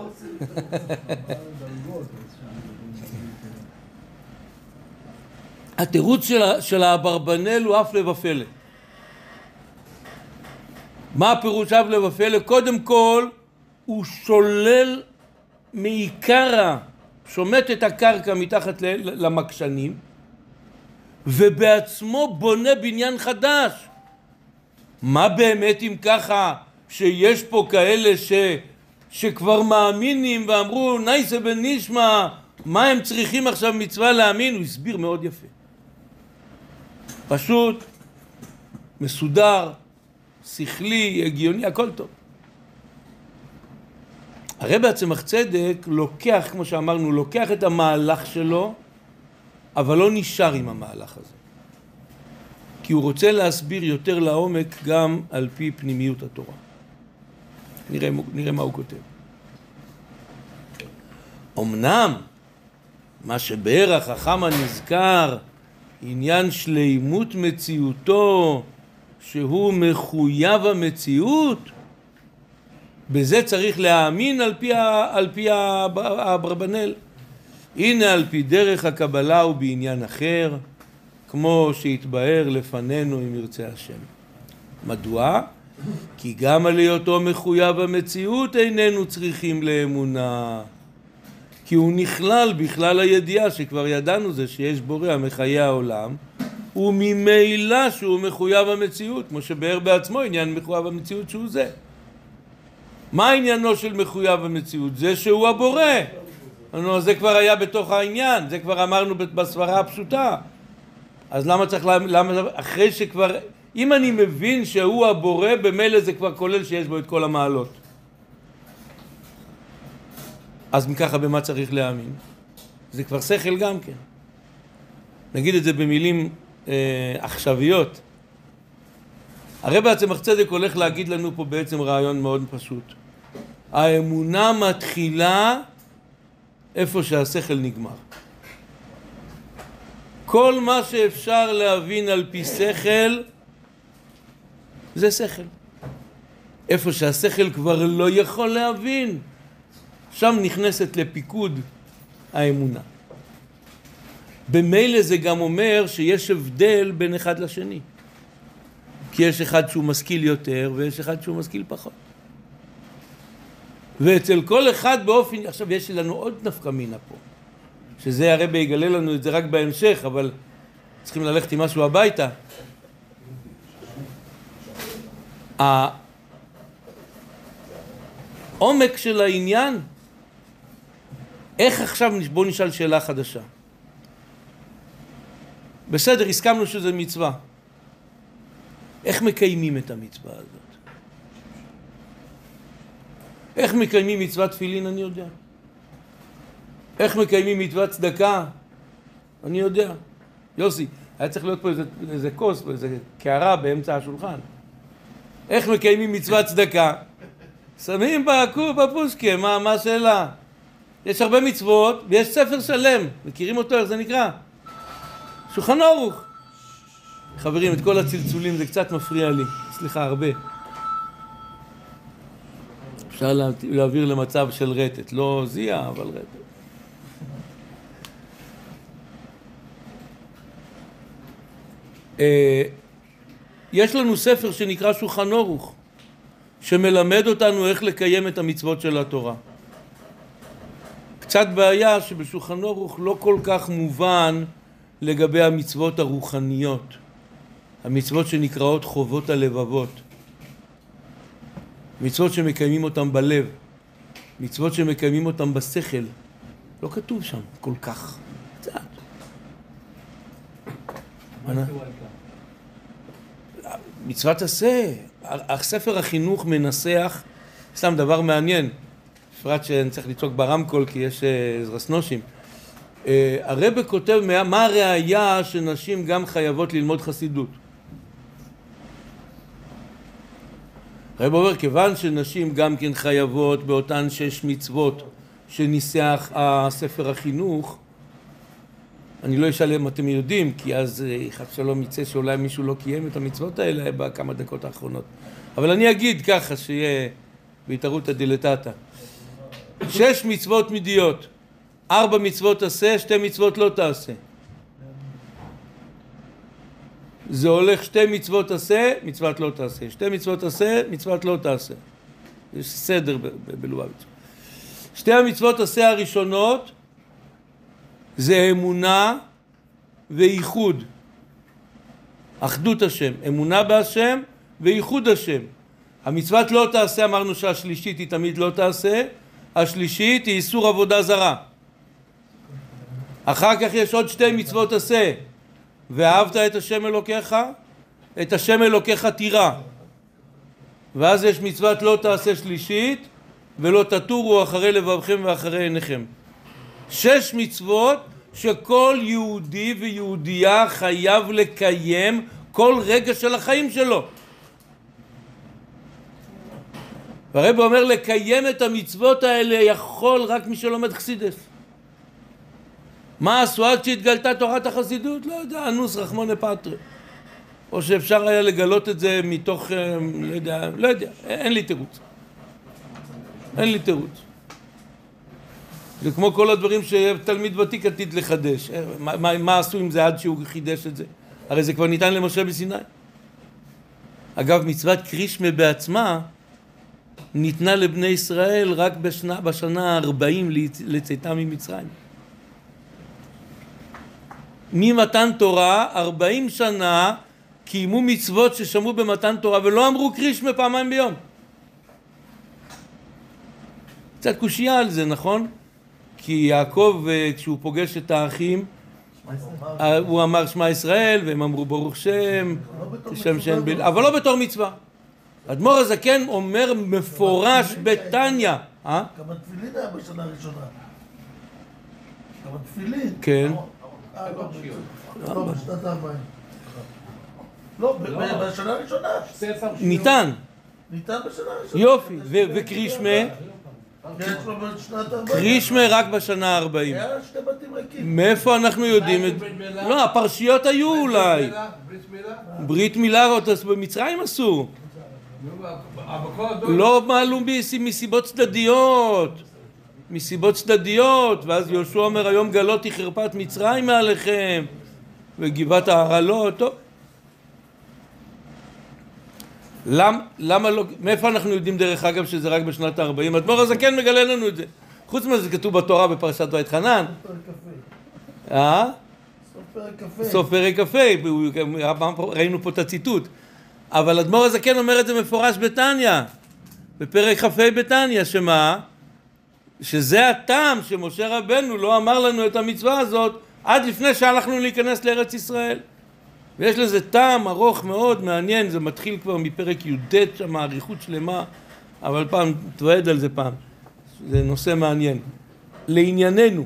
התירוץ של האברבנאל הוא אף לבפלא. מה הפירוש אף לבפלא? קודם כל הוא שולל מעיקרה, שומט את הקרקע מתחת למקשנים, ובעצמו בונה בניין חדש. מה באמת אם ככה שיש פה כאלה שכבר מאמינים ואמרו נייסה בנשמע, מה הם צריכים עכשיו מצווה להאמין? הוא הסביר מאוד יפה. פשוט, מסודר, שכלי, הגיוני, הכל טוב. הרב עצמך צדק לוקח, כמו שאמרנו, לוקח את המהלך שלו, אבל לא נשאר עם המהלך הזה. כי הוא רוצה להסביר יותר לעומק גם על פי פנימיות התורה. נראה מה הוא כותב. אמנם, מה שבאר החכם הנזכר, עניין שלימות מציאותו, שהוא מחויב המציאות, בזה צריך להאמין על פי האברבנאל. הנה על פי דרך הקבלה ובעניין אחר, כמו שהתבהר לפנינו אם ירצה השם. מדוע? כי גם על היותו מחויב המציאות איננו צריכים לאמונה. כי הוא נכלל בכלל הידיעה שכבר ידענו זה שיש בורא המחיה העולם, וממילא שהוא מחויב המציאות, כמו שבאר בעצמו עניין מחויב המציאות שהוא זה. מה עניינו של מחויב המציאות? זה שהוא הבורא. זה כבר היה בתוך העניין, זה כבר אמרנו בסברה הפשוטה. אז למה צריך, למה אחרי שכבר, אם אני מבין שהוא הבורא, במילא זה כבר כולל שיש בו את כל המעלות. אז מככה במה צריך להאמין? זה כבר שכל גם כן. נגיד את זה במילים עכשוויות. הרב הצמח צדק הולך להגיד לנו פה בעצם רעיון מאוד פשוט. האמונה מתחילה איפה שהשכל נגמר. כל מה שאפשר להבין על פי שכל זה שכל. איפה שהשכל כבר לא יכול להבין, שם נכנסת לפיקוד האמונה. במילא זה גם אומר שיש הבדל בין אחד לשני. כי יש אחד שהוא משכיל יותר ויש אחד שהוא משכיל פחות. ואצל כל אחד באופן, עכשיו יש לנו עוד נפקא מינה פה, שזה הרב יגלה לנו את זה רק בהמשך, אבל צריכים ללכת עם משהו הביתה. העומק של העניין, איך עכשיו, בואו נשאל שאלה חדשה. בסדר, הסכמנו שזה מצווה. איך מקיימים את המצווה הזאת? איך מקיימים מצוות תפילין? אני יודע. איך מקיימים מצוות צדקה? אני יודע. יוסי, היה צריך להיות פה איזה כוס, איזה קערה באמצע השולחן. איך מקיימים מצוות צדקה? שמים בפושקה, מה השאלה? יש הרבה מצוות ויש ספר שלם, מכירים אותו, איך זה נקרא? שולחן ערוך. חברים, את כל הצלצולים זה קצת מפריע לי, סליחה, הרבה. אפשר להעביר למצב של רטט, לא זיע, אבל רטט. יש לנו ספר שנקרא שולחן ערוך, שמלמד אותנו איך לקיים את המצוות של התורה. קצת בעיה שבשולחן ערוך לא כל כך מובן לגבי המצוות הרוחניות, המצוות שנקראות חובות הלבבות, מצוות שמקיימים אותם בלב, מצוות שמקיימים אותם בשכל. לא כתוב שם כל כך, קצת. מצוות עשה, הספר החינוך מנסח, סתם דבר מעניין, בפרט שאני צריך לצעוק ברמקול כי יש רסנושים. הרב כותב מה הראיה שנשים גם חייבות ללמוד חסידות. הרב אומר, כיוון שנשים גם כן חייבות באותן 6 מצוות שניסח הספר החינוך, אני לא אשאל אם אתם יודעים, כי אז חד שלום יצא שאולי מישהו לא קיים את המצוות האלה בכמה דקות האחרונות. אבל אני אגיד ככה, שיהיה בהתערותא דילתתא. 6 מצוות מדיות, 4 מצוות עשה, 2 מצוות לא תעשה. זה הולך 2 מצוות עשה, מצוות לא תעשה. 2 מצוות עשה, מצוות לא תעשה. יש סדר בלובביץ'. 2 המצוות עשה הראשונות זה אמונה וייחוד. אחדות השם, אמונה בהשם וייחוד השם. המצוות לא תעשה, אמרנו שהשלישית היא תמיד לא תעשה, השלישית היא איסור עבודה זרה. אחר כך יש עוד 2 מצוות עשה. ואהבת את השם אלוקיך, את השם אלוקיך תירא. ואז יש מצוות לא תעשה שלישית, ולא תטורו אחרי לבבכם ואחרי עיניכם. 6 מצוות שכל יהודי ויהודייה חייב לקיים כל רגע של החיים שלו. והרב אומר, לקיים את המצוות האלה יכול רק מי שלומד חסידות. מה עשו עד שהתגלתה תורת החסידות? לא יודע, אנוס רחמונה פטרי. או שאפשר היה לגלות את זה מתוך, לא יודע, אין לי תירוץ. אין לי תירוץ. זה כמו כל הדברים שתלמיד ותיק עתיד לחדש. מה עשו עם זה עד שהוא חידש את זה? הרי זה כבר ניתן למשה בסיני. אגב, מצוות קרישמה בעצמה ניתנה לבני ישראל רק בשנה ה-40 לצאתם ממצרים. ממתן תורה 40 שנה קיימו מצוות ששמעו במתן תורה ולא אמרו קרישמה 2 פעמים ביום. קצת קושיה על זה, נכון? כי יעקב כשהוא פוגש את האחים הוא אמר שמע ישראל והם אמרו ברוך שם, אבל לא בתור מצווה. אדמו"ר הזקן אומר מפורש בתניא. כמה תפילין היה בשנה הראשונה? כמה תפילין? כן. לא בשנת 40. לא, בשנה הראשונה. ניתן. ניתן בשנה הראשונה. יופי. וקרישמה? יש לו בשנת 40. קרישמה רק בשנה ה-40. היה שתי בתים ריקים. מאיפה אנחנו יודעים את... לא, הפרשיות היו אולי. ברית מילה? ברית מילה במצרים עשו. לא מעלו מסיבות צדדיות. מסיבות צדדיות. ואז יהושע אומר, היום גלותי חרפת מצרים מעליכם. וגבעת ההרעלות, טוב. למה לא... מאיפה אנחנו יודעים דרך אגב שזה רק בשנת ה-40? אדמו"ר הזקן מגלה לנו את זה. חוץ מזה זה כתוב בתורה בפרשת ואתחנן. סוף פרק כ"ה. ראינו פה את הציטוט. אבל אדמו"ר הזקן אומר את זה מפורש בתניא. בפרק כ"ה בתניא, שמה? שזה הטעם שמשה רבנו לא אמר לנו את המצווה הזאת עד לפני שהלכנו להיכנס לארץ ישראל. ויש לזה טעם ארוך מאוד מעניין, זה מתחיל כבר מפרק י"ד, שם אריכות שלמה, אבל פעם, תוועד על זה פעם. זה נושא מעניין. לענייננו,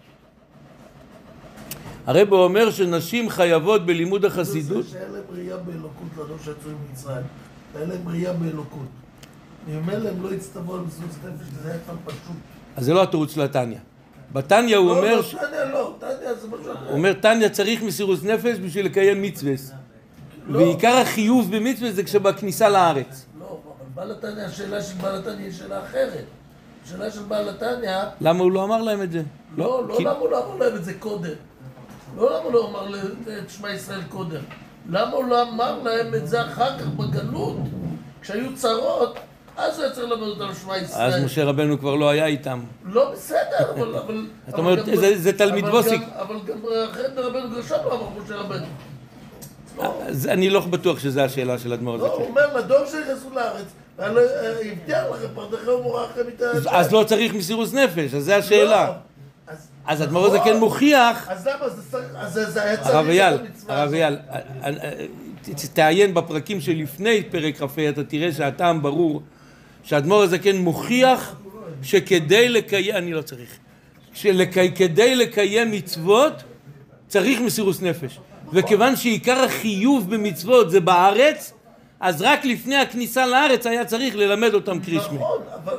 הרב אומר שנשים חייבות בלימוד החסידות. זה שאין להם ראייה באלוקות לדור שיצאו ממצרים. אין להם ראייה באלוקות. אני אומר להם לא יצטוו על מסירות נפש, זה היה כבר פשוט. אז זה לא התירוץ של התניא. בתניא הוא אומר... לא, תניא זה משהו אחר. הוא אומר, תניא צריך מסירות נפש בשביל לקיים מצווה. ועיקר החיוב במצווה זה כשבכניסה לארץ. לא, אבל בעל התניא, השאלה של בעל התניא היא שאלה אחרת. השאלה של בעל התניא... למה הוא לא אמר להם את זה? לא, למה הוא לא אמר להם את זה קודם? לא למה הוא לא אמר את שמע ישראל קודם? למה הוא לא אמר להם את זה אחר כך בגלות? כשהיו צרות, אז הוא היה צריך ללמד אותם שמע ישראל. אז משה רבנו כבר לא היה איתם. לא בסדר, אבל... זאת אומרת, זה תלמיד בוסיק. אבל גם אחרי רבנו גרשם לא אמר משה רבנו. אז אני לא בטוח שזו השאלה של אדמו"ר הזקן. לא, הוא אומר, לדור שנכנסו לארץ, הבטיח לכם, פרדכם ומורחם איתה... אז לא צריך מסירות נפש, אז זו השאלה. אז אדמו"ר הזקן מוכיח... אז למה? זה היה צריך... הרב אייל, תעיין בפרקים שלפני פרק כ"ה, אתה תראה שהטעם ברור שאדמו"ר הזקן מוכיח שכדי לקיים... אני לא צריך. שכדי לקיים מצוות צריך מסירות נפש. וכיוון שעיקר החיוב במצוות זה בארץ, אז רק לפני הכניסה לארץ היה צריך ללמד אותם קרישמה. נכון,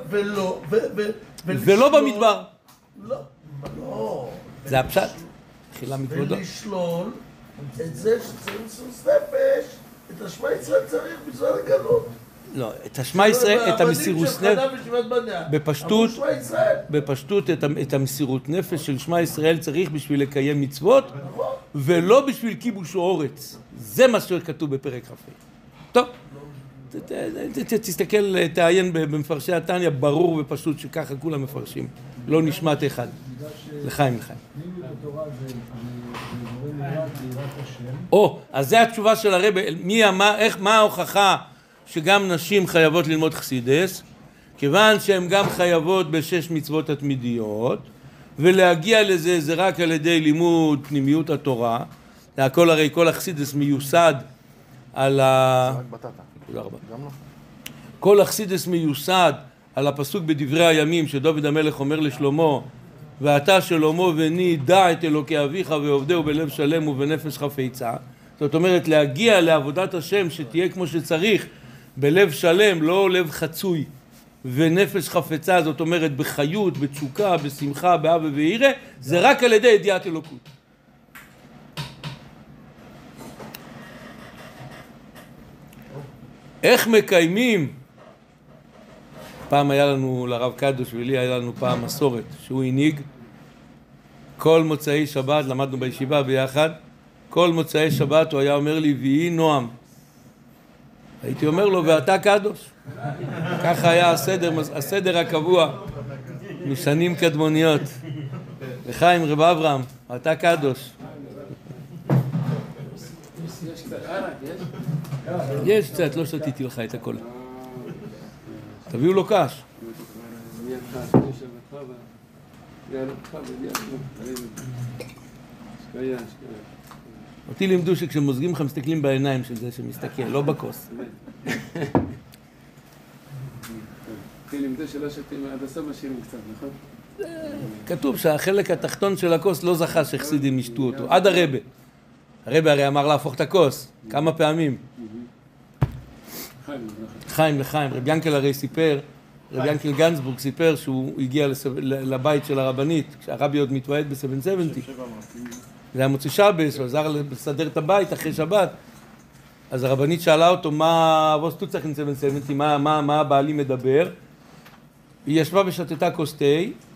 ולא במדבר. לא. זה הפשט. תחילה מכבודו. ולשלול את זה שצריך מסירות נפש, את השמע ישראל צריך בזמן הגלות. לא, את השמע ישראל, את המסירות נפש, בפשטות, את המסירות נפש של שמע ישראל צריך בשביל לקיים מצוות, ולא בשביל כיבוש אורץ. זה מה שכתוב בפרק כ"ה. טוב, תסתכל, תעיין במפרשי התניא, ברור ופשוט שככה כולם מפרשים. לא נשמעת אחד. לחיים. אז זה התשובה של הרב. מה ההוכחה שגם נשים חייבות ללמוד חסידס? כיוון שהן גם חייבות בשש מצוות התמידיות, ולהגיע לזה זה רק על ידי לימוד פנימיות התורה. הכל הרי כל החסידס מיוסד על תודה רבה. כל החסידס מיוסד על הפסוק בדברי הימים שדוד המלך אומר לשלמה, ואתה שלמה וני דע את אלוקי אביך ועובדהו בלב שלם ובנפש חפצה. זאת אומרת להגיע לעבודת השם שתהיה כמו שצריך בלב שלם, לא לב חצוי, ונפש חפצה, זאת אומרת בחיות, בתשוקה, בשמחה, באהבה ויראה, זה רק על ידי ידיעת אלוקות. איך מקיימים? פעם היה לנו, לרב קדוש ולי היה לנו פעם מסורת שהוא הנהיג כל מוצאי שבת, למדנו בישיבה ביחד, כל מוצאי שבת הוא היה אומר לי ויהי נועם, הייתי אומר לו ואתה קדוש. ככה היה הסדר הקבוע משנים קדמוניות. לחיים רב אברהם, אתה קדוש. יש קצת, לא שתיתי לך את הכל. תביאו לו קש. אותי לימדו שכשמוזגים לך מסתכלים בעיניים של זה שמסתכל, לא בכוס. אותי לימדו שלא שתים עד הסוף משאירים קצת, נכון? כתוב שהחלק התחתון של הכוס לא זכה שחסידים ישתו אותו, עד הרבה. הרבי הרי אמר להפוך את הכוס, כמה פעמים. חיים לחיים, רבי ינקל הרי סיפר, רבי ינקל גנצבורג סיפר שהוא הגיע לבית של הרבנית, כשהרבי עוד מתוועד ב-770. זה היה מוצאי שבס, הוא עזר לסדר את הבית אחרי שבת. אז הרבנית שאלה אותו, מה סטוצח עם 770, מה הבעלים מדבר? היא ישבה ושתתה כוס תה,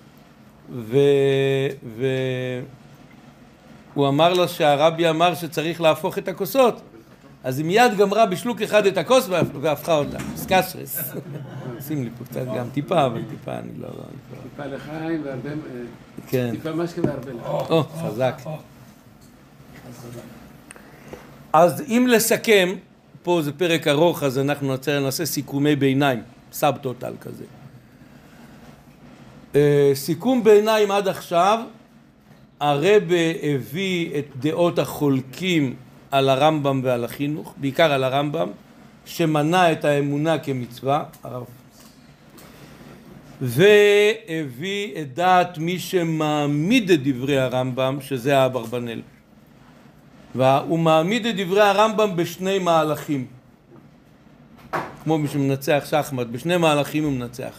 והוא אמר לה שהרבי אמר שצריך להפוך את הכוסות. אז היא מיד גמרה בשלוק אחד את הכוס והפכה אותה. סקשרס. שים לי פה קצת גם טיפה, אבל טיפה אני לא... טיפה לחיים והרבה... כן. טיפה משקה והרבה לחיים. או, חזק. אז אם לסכם, פה זה פרק ארוך, אז אנחנו נעשה סיכומי ביניים, סאב טוטל כזה. סיכום ביניים עד עכשיו, הרבי הביא את דעות החולקים על הרמב"ם ועל החינוך, בעיקר על הרמב"ם, שמנה את האמונה כמצווה, והביא את דעת מי שמעמיד את דברי הרמב"ם, שזה האברבנאל. והוא מעמיד את דברי הרמב"ם בשני מהלכים. כמו מי שמנצח שחמט, בשני מהלכים הוא מנצח.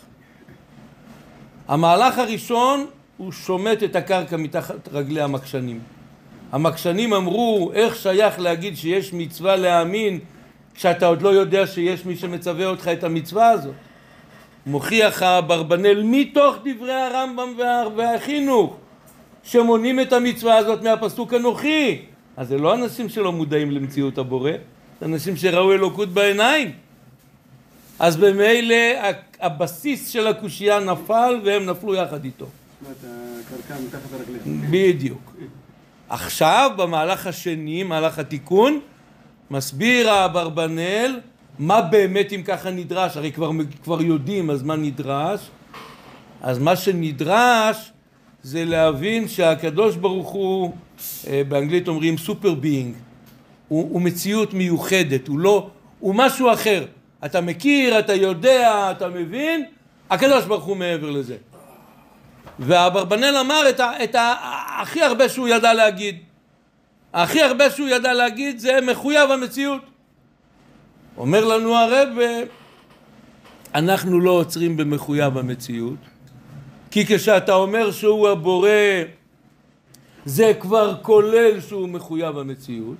המהלך הראשון הוא שומט את הקרקע מתחת רגלי המקשנים. המקשנים אמרו, איך שייך להגיד שיש מצווה להאמין כשאתה עוד לא יודע שיש מי שמצווה אותך את המצווה הזאת? מוכיח האברבנאל מתוך דברי הרמב"ם והחינוך שמונים את המצווה הזאת מהפסוק הנוכחי. אז זה לא אנשים שלא מודעים למציאות הבורא, זה אנשים שראו אלוקות בעיניים. אז במילא הבסיס של הקושייה נפל והם נפלו יחד איתו. הקרקע מתחת הרגליים. בדיוק. עכשיו במהלך השני, מהלך התיקון, מסביר האברבנאל מה באמת אם ככה נדרש, הרי כבר יודעים אז מה נדרש. אז מה שנדרש זה להבין שהקדוש ברוך הוא, באנגלית אומרים סופר ביינג, הוא מציאות מיוחדת, הוא משהו אחר. אתה מכיר, אתה יודע, אתה מבין, הקדוש ברוך הוא מעבר לזה. והאברבנאל אמר את הכי הרבה שהוא ידע להגיד. הכי הרבה שהוא ידע להגיד זה מחויב המציאות. אומר לנו הרב, אנחנו לא עוצרים במחויב המציאות, כי כשאתה אומר שהוא הבורא, זה כבר כולל שהוא מחויב המציאות.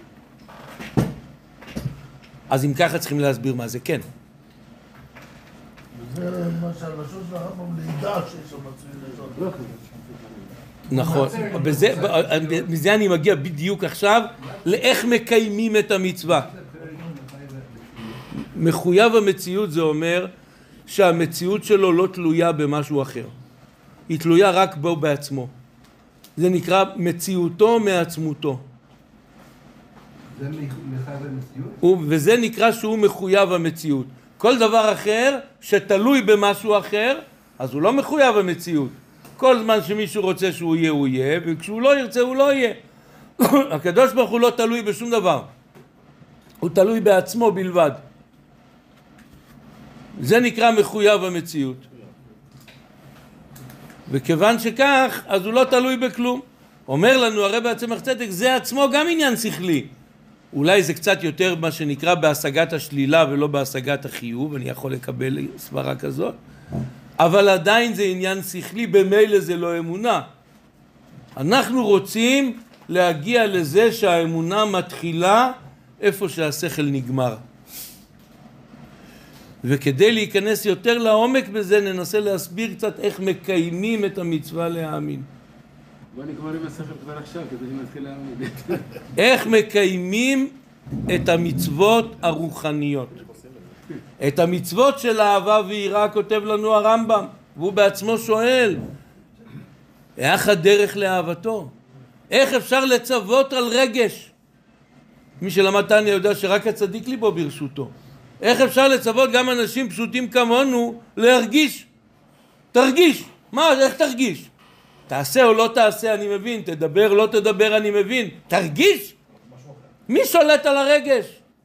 אז אם ככה צריכים להסביר מה זה כן. זה מה שהלשון של הרמב"ם לידע שיש לו מצוין. נכון, מזה אני מגיע בדיוק עכשיו לאיך מקיימים את המצווה. מחויב המציאות זה אומר שהמציאות שלו לא תלויה במשהו אחר, היא תלויה רק בו בעצמו. זה נקרא מציאותו מעצמותו. זה מחייב המציאות? וזה נקרא שהוא מחויב המציאות. כל דבר אחר שתלוי במשהו אחר, אז הוא לא מחויב המציאות. כל זמן שמישהו רוצה שהוא יהיה, הוא יהיה, וכשהוא לא ירצה, הוא לא יהיה. הקדוש ברוך הוא לא תלוי בשום דבר. הוא תלוי בעצמו בלבד. זה נקרא מחויב המציאות. וכיוון שכך, אז הוא לא תלוי בכלום. אומר לנו הרב הצמח צדק, זה עצמו גם עניין שכלי. אולי זה קצת יותר מה שנקרא בהשגת השלילה ולא בהשגת החיוב, אני יכול לקבל סברה כזאת, אבל עדיין זה עניין שכלי, במילא זה לא אמונה. אנחנו רוצים להגיע לזה שהאמונה מתחילה איפה שהשכל נגמר. וכדי להיכנס יותר לעומק בזה, ננסה להסביר קצת איך מקיימים את המצווה להאמין. בוא נגמר עם השכל כבר עכשיו, כדי שנתחיל להאמין. איך מקיימים את המצוות הרוחניות. את המצוות של אהבה ויראה כותב לנו הרמב"ם, והוא בעצמו שואל, איך הדרך לאהבתו? איך אפשר לצוות על רגש? מי שלמד תניא יודע שרק הצדיק ליבו ברשותו. איך אפשר לצוות גם אנשים פשוטים כמונו להרגיש? תרגיש. מה? איך תרגיש? תעשה או לא תעשה אני מבין, תדבר לא תדבר אני מבין, תרגיש? מי שולט על הרגש?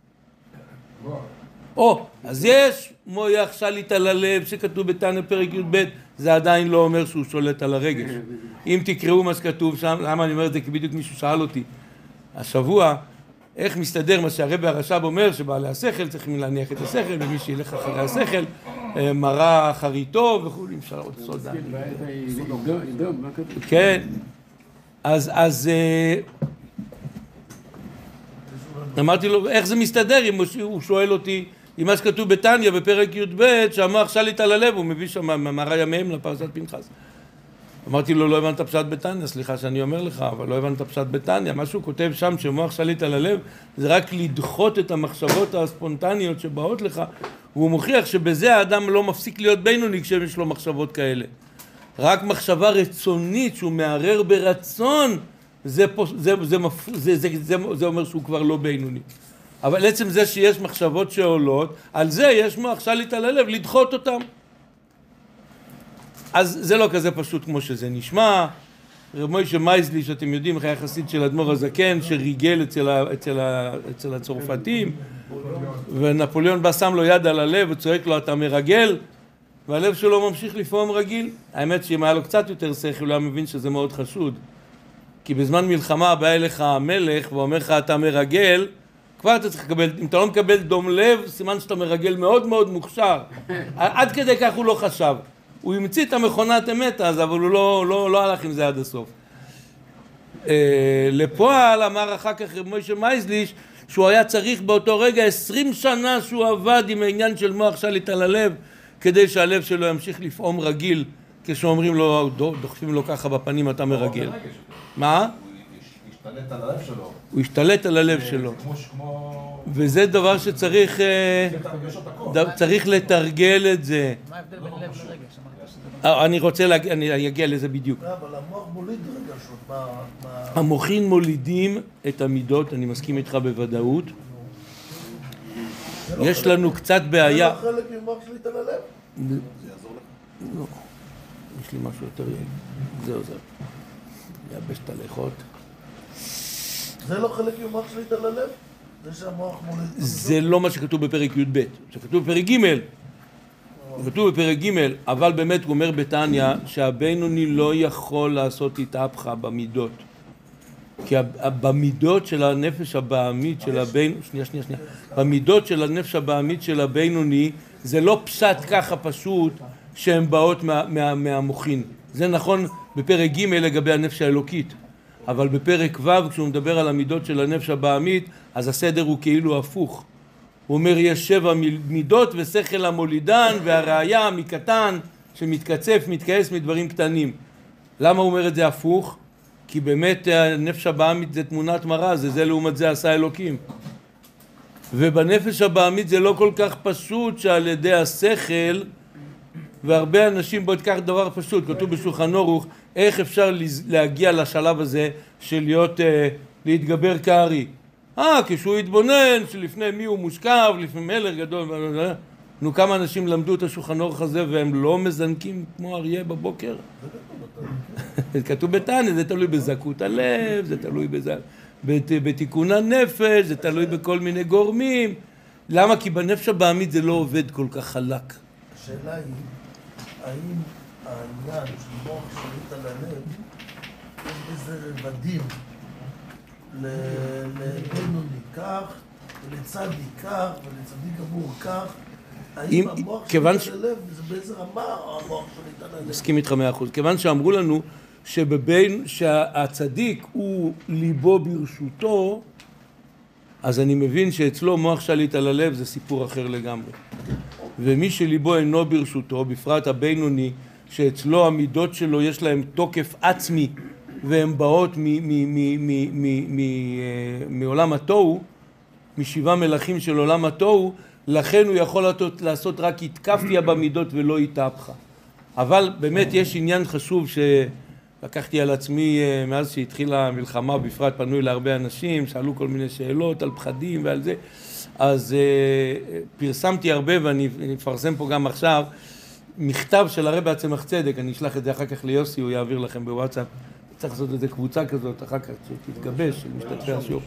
אז יש מויח שליט על הלב שכתוב בתניא פרק י"ב, זה עדיין לא אומר שהוא שולט על הרגש. אם תקראו מה שכתוב שם, למה אני אומר את זה? כי בדיוק מישהו שאל אותי, השבוע, איך מסתדר מה שהרבי הרש"ב אומר, שבעלי השכל צריכים להניח את השכל, ומי שילך אחרי השכל, מראה אחריתו וכו', אפשר עוד סודה. כן, אז אמרתי לו, איך זה מסתדר אם הוא שואל אותי, עם מה שכתוב בתניא בפרק י"ב, שהמוח שליט על הלב, הוא מביא שם מראה ימיהם לפרשת פנחס. אמרתי לו, לא הבנת פשט בתניא, סליחה שאני אומר לך, אבל לא הבנת פשט בתניא. מה שהוא כותב שם שמוח שליט על הלב, זה רק לדחות את המחשבות הספונטניות שבאות לך, והוא מוכיח שבזה האדם לא מפסיק להיות בינוני כשיש לו מחשבות כאלה. רק מחשבה רצונית שהוא מערער ברצון, זה אומר שהוא כבר לא בינוני. אבל עצם זה שיש מחשבות שעולות, על זה יש מוח שליט על הלב, לדחות אותם. אז זה לא כזה פשוט כמו שזה נשמע. רב מוישה מייזליש, אתם יודעים, היה חסיד של אדמו"ר הזקן, שריגל אצל הצרפתים, ונפוליאון בא שם לו יד על הלב וצועק לו, אתה מרגל, והלב שלו ממשיך לפעום רגיל. האמת שאם היה לו קצת יותר שכל, הוא היה מבין שזה מאוד חשוד. כי בזמן מלחמה בא אליך המלך ואומר לך, אתה מרגל, כבר אתה צריך לקבל, אם אתה לא מקבל דום לב, סימן שאתה מרגל מאוד מאוד מוכשר. עד כדי כך הוא לא חשב. הוא המציא את המכונת אמת אז, אבל הוא לא הלך עם זה עד הסוף. לפועל אמר אחר כך רב מוישה מייזליש, שהוא היה צריך באותו רגע 20 שנה שהוא עבד עם העניין של מוח שליט על הלב, כדי שהלב שלו ימשיך לפעום רגיל, כשאומרים לו, דוחפים לו ככה בפנים, אתה מרגל. מה? הוא השתלט על הלב שלו. הוא השתלט על הלב שלו. וזה דבר שצריך צריך לתרגל את זה. מה ההבדל בין לב לרגש? אני רוצה להגיד, אני אגיע לזה בדיוק. אבל המוח מוליד רגשות. המוחין מולידים את המידות, אני מסכים איתך בוודאות. יש לנו קצת בעיה. זה לא חלק ממוח שליט על הלב? זה יעזור לך? לא. יש לי משהו יותר יעיל. זה עוזר. יבש את הלכות. זה לא חלק ממוח שליט על הלב? זה שהמוח מוליד... זה לא מה שכתוב בפרק י"ב. זה כתוב בפרק ג'. זה כתוב בפרק ג', אבל באמת הוא אומר בתניא שהבינוני לא יכול לעשות התהפכה במידות. כי במידות של הנפש הבעמית של הבינוני, שנייה. במידות של הנפש הבעמית של הבינוני, זה לא פשט ככה פשוט שהן באות מהמוחין. זה נכון בפרק ג' לגבי הנפש האלוקית. אבל בפרק ו' כשהוא מדבר על המידות של הנפש הבעמית, אז הסדר הוא כאילו הפוך. הוא אומר יש 7 מידות ושכל המולידן והראיה מקטן שמתקצף, מתכעס מדברים קטנים. למה הוא אומר את זה הפוך? כי באמת הנפש הבעמית זה תמונת מראה, זה לעומת זה עשה אלוקים. ובנפש הבעמית זה לא כל כך פשוט שעל ידי השכל, והרבה אנשים בוא תיקח דבר פשוט, כתוב בשולחן ערוך, איך אפשר להגיע לשלב הזה של להתגבר כארי. כשהוא התבונן שלפני מי הוא מושכב, לפני מלך גדול, נו כמה אנשים למדו את השולחן ערוך הזה והם לא מזנקים כמו אריה בבוקר? זה כתוב בתניא, זה תלוי בזכות הלב, זה תלוי בתיקון הנפש, זה תלוי בכל מיני גורמים. למה? כי בנפש הבעמית זה לא עובד כל כך חלק. השאלה היא, האם העניין של מוח שליט על הלב, יש בזה רבדים לבינוני כך, ולצדי כך, ולצדי גמור כך, האם המוח שליט על הלב, זה באיזה רמה המוח שליט על הלב? מסכים איתך 100%. כיוון שאמרו לנו שהצדיק הוא ליבו ברשותו, אז אני מבין שאצלו מוח שליט על הלב זה סיפור אחר לגמרי. ומי שליבו אינו ברשותו, בפרט הבינוני, שאצלו המידות שלו יש להם תוקף עצמי, והן באות מעולם התוהו, משבעה מלכים של עולם התוהו, לכן הוא יכול לעשות רק התקפיה במידות ולא התהפכה. אבל באמת יש עניין חשוב שלקחתי על עצמי מאז שהתחילה המלחמה, בפרט פנו להרבה אנשים, שאלו כל מיני שאלות על פחדים ועל זה, אז פרסמתי הרבה ואני אפרסם פה גם עכשיו, מכתב של הרב צמח צדק, אני אשלח את זה אחר כך ליוסי, הוא יעביר לכם בוואטסאפ, צריך לעשות איזה קבוצה כזאת אחר כך שתתגבש, של משתתפי השיעור.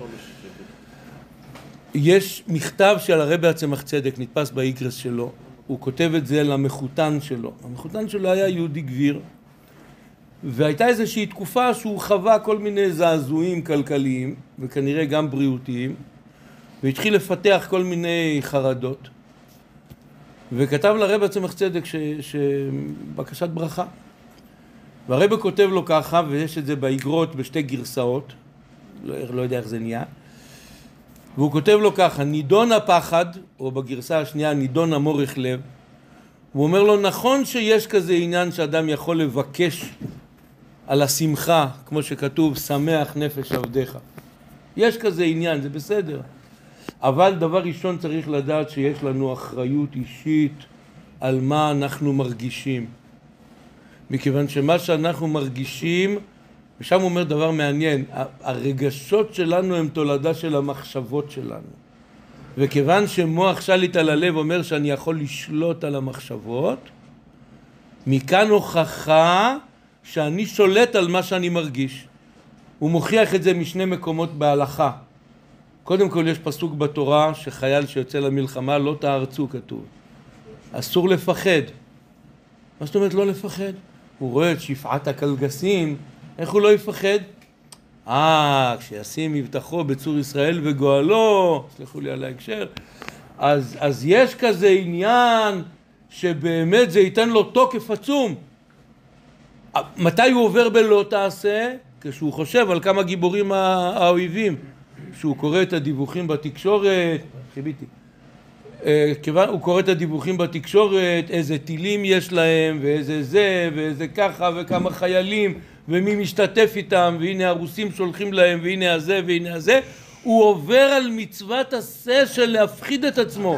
יש מכתב של הרב צמח צדק, נתפס באיגרס שלו, הוא כותב את זה למחותן שלו. המחותן שלו היה יהודי גביר, והייתה איזושהי תקופה שהוא חווה כל מיני זעזועים כלכליים, וכנראה גם בריאותיים, והתחיל לפתח כל מיני חרדות, וכתב לרב צמח צדק בקשת ברכה. והרב כותב לו ככה, ויש את זה באגרות בשתי גרסאות, לא יודע איך זה נהיה, והוא כותב לו ככה, נידון הפחד, או בגרסה השנייה נידון המורך לב, הוא אומר לו, נכון שיש כזה עניין שאדם יכול לבקש על השמחה, כמו שכתוב, שמח נפש עבדיך. יש כזה עניין, זה בסדר. אבל דבר ראשון צריך לדעת שיש לנו אחריות אישית על מה אנחנו מרגישים. מכיוון שמה שאנחנו מרגישים, ושם הוא אומר דבר מעניין, הרגשות שלנו הם תולדה של המחשבות שלנו. וכיוון שמוח שליט על הלב אומר שאני יכול לשלוט על המחשבות, מכאן הוכחה שאני שולט על מה שאני מרגיש. הוא מוכיח את זה משני מקומות בהלכה. קודם כל יש פסוק בתורה שחייל שיוצא למלחמה לא תארצו, כתוב. אסור לפחד. מה זאת אומרת לא לפחד? הוא רואה את שפעת הקלגסים, איך הוא לא יפחד? כשישים מבטחו בצור ישראל וגואלו, סלחו לי על ההקשר, אז יש כזה עניין שבאמת זה ייתן לו תוקף עצום. מתי הוא עובר בלא תעשה? כשהוא חושב על כמה גיבורים האויבים. כשהוא קורא את הדיווחים בתקשורת, הוא קורא את הדיווחים בתקשורת, איזה טילים יש להם, ואיזה זה, ואיזה ככה, וכמה חיילים, ומי משתתף איתם, והנה הרוסים שולחים להם, והנה הזה, והנה הזה. הוא עובר על מצוות עשה של להפחיד את עצמו.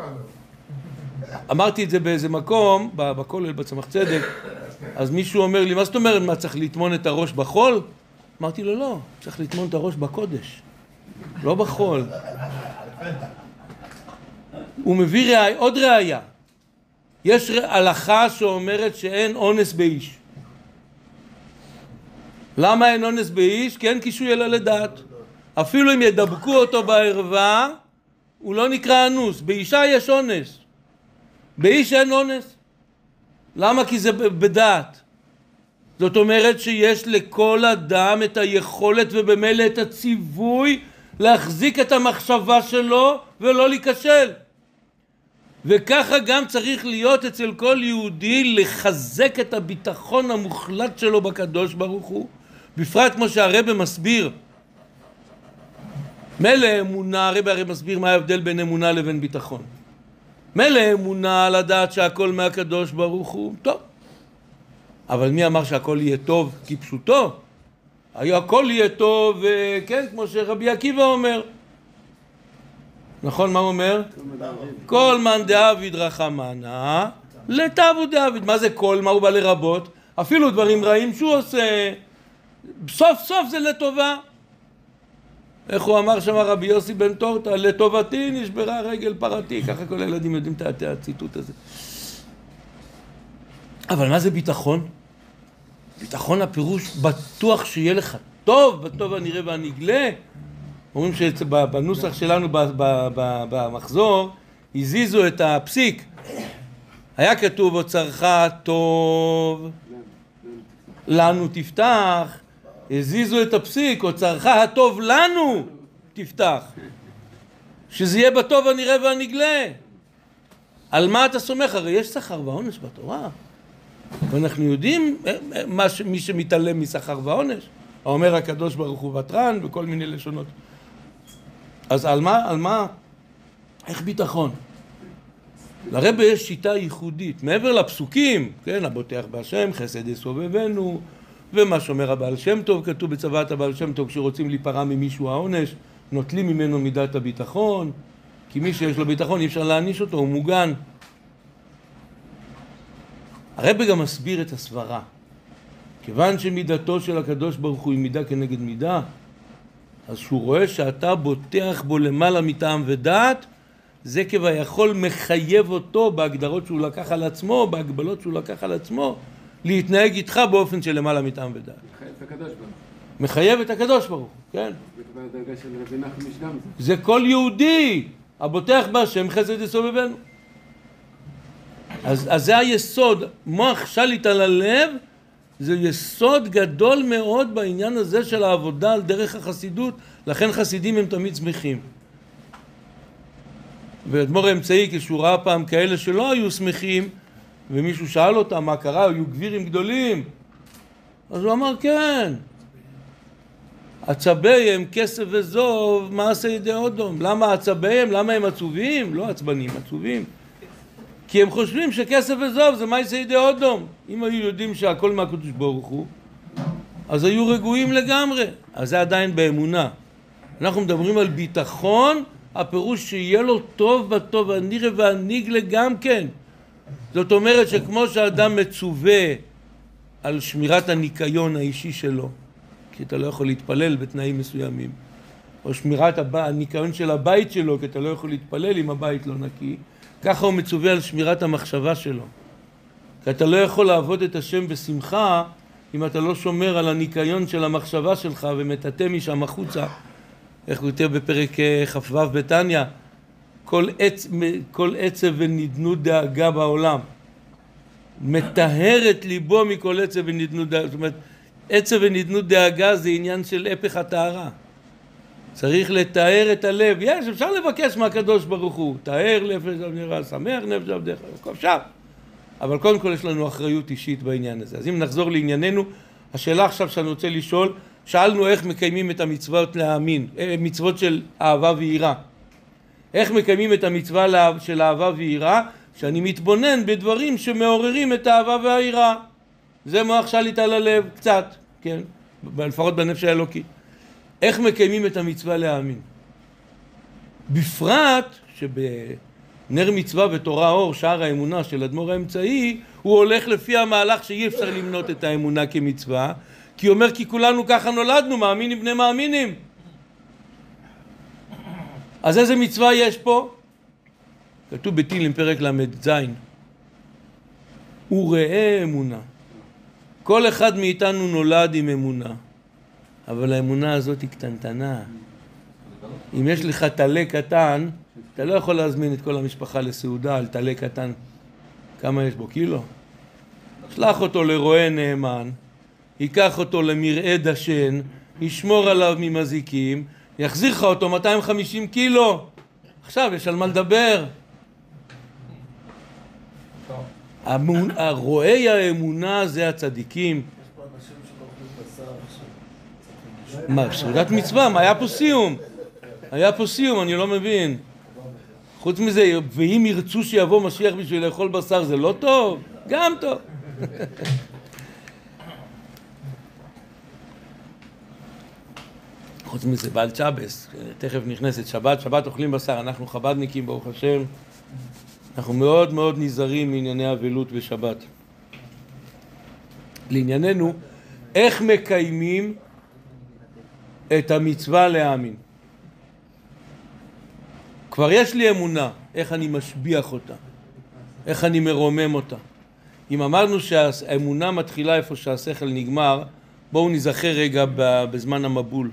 אמרתי את זה באיזה מקום, בכולל בצמח צדק, אז מישהו אומר לי, מה זאת אומרת, מה צריך לטמון את הראש בחול? אמרתי לו, לא, צריך לטמון את הראש בקודש, לא בחול. הוא מביא עוד ראיה. יש הלכה שאומרת שאין אונס באיש. למה אין אונס באיש? כי אין קישוי אלא לדעת. אפילו אם ידבקו אותו בערווה, הוא לא נקרא אנוס. באישה יש אונס. באיש אין אונס. למה? כי זה בדעת. זאת אומרת שיש לכל אדם את היכולת ובמילא את הציווי להחזיק את המחשבה שלו ולא להיכשל. וככה גם צריך להיות אצל כל יהודי לחזק את הביטחון המוחלט שלו בקדוש ברוך הוא, בפרט כמו שהרבא מסביר. מלא אמונה, הרבא מסביר מה ההבדל בין אמונה לבין ביטחון. מלא אמונה לדעת שהכל מהקדוש ברוך הוא, טוב. אבל מי אמר שהכל יהיה טוב כפשוטו? הכל יהיה טוב, כן, כמו שרבי עקיבא אומר. נכון, מה הוא אומר? כל מן דאביד רחמנה, לטבו דאביד. מה זה כל? מה הוא בא לרבות? אפילו דברים רעים שהוא עושה, סוף סוף זה לטובה. איך הוא אמר שם רבי יוסי בן טורטה? לטובתי נשברה רגל פרתי. ככה כל הילדים יודעים את הציטוט הזה. אבל מה זה ביטחון? ביטחון הפירוש בטוח שיהיה לך טוב, בטוב הנראה והנגלה. אומרים שבנוסח שלנו במחזור הזיזו את הפסיק. היה כתוב אוצרך טוב לנו תפתח, הזיזו את הפסיק אוצרך הטוב לנו תפתח, שזה יהיה בטוב הנראה והנגלה. על מה אתה סומך? הרי יש שכר ועונש בתורה, ואנחנו יודעים מי שמתעלם משכר ועונש, אומר הקדוש ברוך הוא ותרן וכל מיני לשונות. אז על מה? איך ביטחון? לרבי יש שיטה ייחודית, מעבר לפסוקים, כן, הבוטח בהשם, חסד יסובבנו, ומה שאומר הבעל שם טוב, כתוב בצוואת הבעל שם טוב, כשרוצים להיפרע ממישהו העונש, נוטלים ממנו מידת הביטחון, כי מי שיש לו ביטחון אי אפשר להעניש אותו, הוא מוגן. הרבי גם מסביר את הסברה. כיוון שמידתו של הקדוש ברוך הוא היא מידה כנגד מידה, אז שהוא רואה שאתה בוטח בו למעלה מטעם ודעת, זה כביכול מחייב אותו בהגדרות שהוא לקח על עצמו, בהגבלות שהוא לקח על עצמו, להתנהג איתך באופן של למעלה מטעם ודעת. מחייב את הקדוש ברוך הוא. מחייב את הקדוש ברוך הוא, כן. זה כבר הדרגה של רבי נחמן איש גם זה. זה כל יהודי, הבוטח בהשם חסד יסובבנו. אז זה היסוד, מוח שליט על הלב, זה יסוד גדול מאוד בעניין הזה של העבודה על דרך החסידות, לכן חסידים הם תמיד שמחים. ואדמו"ר האמצעי, כשהוא ראה פעם כאלה שלא היו שמחים, ומישהו שאל אותם מה קרה, היו גבירים גדולים, אז הוא אמר כן, עצביהם כסף וזוב מעשה ידי אודום. למה עצביהם? למה הם עצובים? לא עצבנים, עצובים כי הם חושבים שכסף וזוב זה מעשה ידי אודום. אם היו יודעים שהכל מהקדוש ברוך הוא, אז היו רגועים לגמרי. אז זה עדיין באמונה. אנחנו מדברים על ביטחון, הפירוש שיהיה לו טוב בטוב, הנירה והניגלה גם כן. זאת אומרת שכמו שהאדם מצווה על שמירת הניקיון האישי שלו, כי אתה לא יכול להתפלל בתנאים מסוימים, או שמירת הניקיון של הבית שלו, כי אתה לא יכול להתפלל אם הבית לא נקי, ככה הוא מצווה על שמירת המחשבה שלו. כי אתה לא יכול לעבוד את השם בשמחה אם אתה לא שומר על הניקיון של המחשבה שלך ומטאטא משם החוצה. איך הוא כותב בפרק כ"ו בתניא, כל עצב ונדנות דאגה בעולם מטהר את ליבו מכל עצב ונדנות דאגה. זאת אומרת, עצב ונדנות דאגה זה עניין של הפך הטהרה. צריך לתאר את הלב. יש, אפשר לבקש מהקדוש ברוך הוא, תאר נפש עבדיך, שמח נפש עבדיך, אפשר. אבל קודם כל יש לנו אחריות אישית בעניין הזה. אז אם נחזור לענייננו, השאלה עכשיו שאני רוצה לשאול, שאלנו איך מקיימים את המצוות להאמין, מצוות של אהבה ויראה. איך מקיימים את המצווה של אהבה ויראה? שאני מתבונן בדברים שמעוררים את האהבה והיראה. זה מוח שליט על הלב, קצת, כן? לפחות בנפש האלוקי. איך מקיימים את המצווה להאמין? בפרט שבנר מצווה ותורה אור, שער האמונה של אדמו"ר האמצעי, הוא הולך לפי המהלך שאי אפשר למנות את האמונה כמצווה, כי הוא אומר כי כולנו ככה נולדנו, מאמינים בני מאמינים. אז איזה מצווה יש פה? כתוב בתהילים פרק ל"ז, וראה אמונה. כל אחד מאיתנו נולד עם אמונה, אבל האמונה הזאת היא קטנטנה. אם יש לך תלה קטן, אתה לא יכול להזמין את כל המשפחה לסעודה על תלה קטן. כמה יש בו? קילו? שלח אותו לרועה נאמן, ייקח אותו למרעה דשן, ישמור עליו ממזיקים, יחזיר לך אותו 250 קילו. עכשיו יש על מה לדבר. הרועי האמונה זה הצדיקים. יש פה אנשים שלא אוכלים בשר עכשיו. מה, סעודת מצווה? מה, היה פה סיום. היה פה סיום, אני לא מבין. חוץ מזה, ואם ירצו שיבוא משיח בשביל לאכול בשר, זה לא טוב? גם טוב. חוץ מזה, בעל צ'אבס, תכף נכנסת שבת, שבת אוכלים בשר, אנחנו חבדניקים, ברוך השם, אנחנו מאוד מאוד נזהרים מענייני אבלות בשבת. לענייננו, איך מקיימים את המצווה להאמין? כבר יש לי אמונה, איך אני משביח אותה, איך אני מרומם אותה. אם אמרנו שהאמונה מתחילה איפה שהשכל נגמר, בואו נזכר רגע בזמן המבול.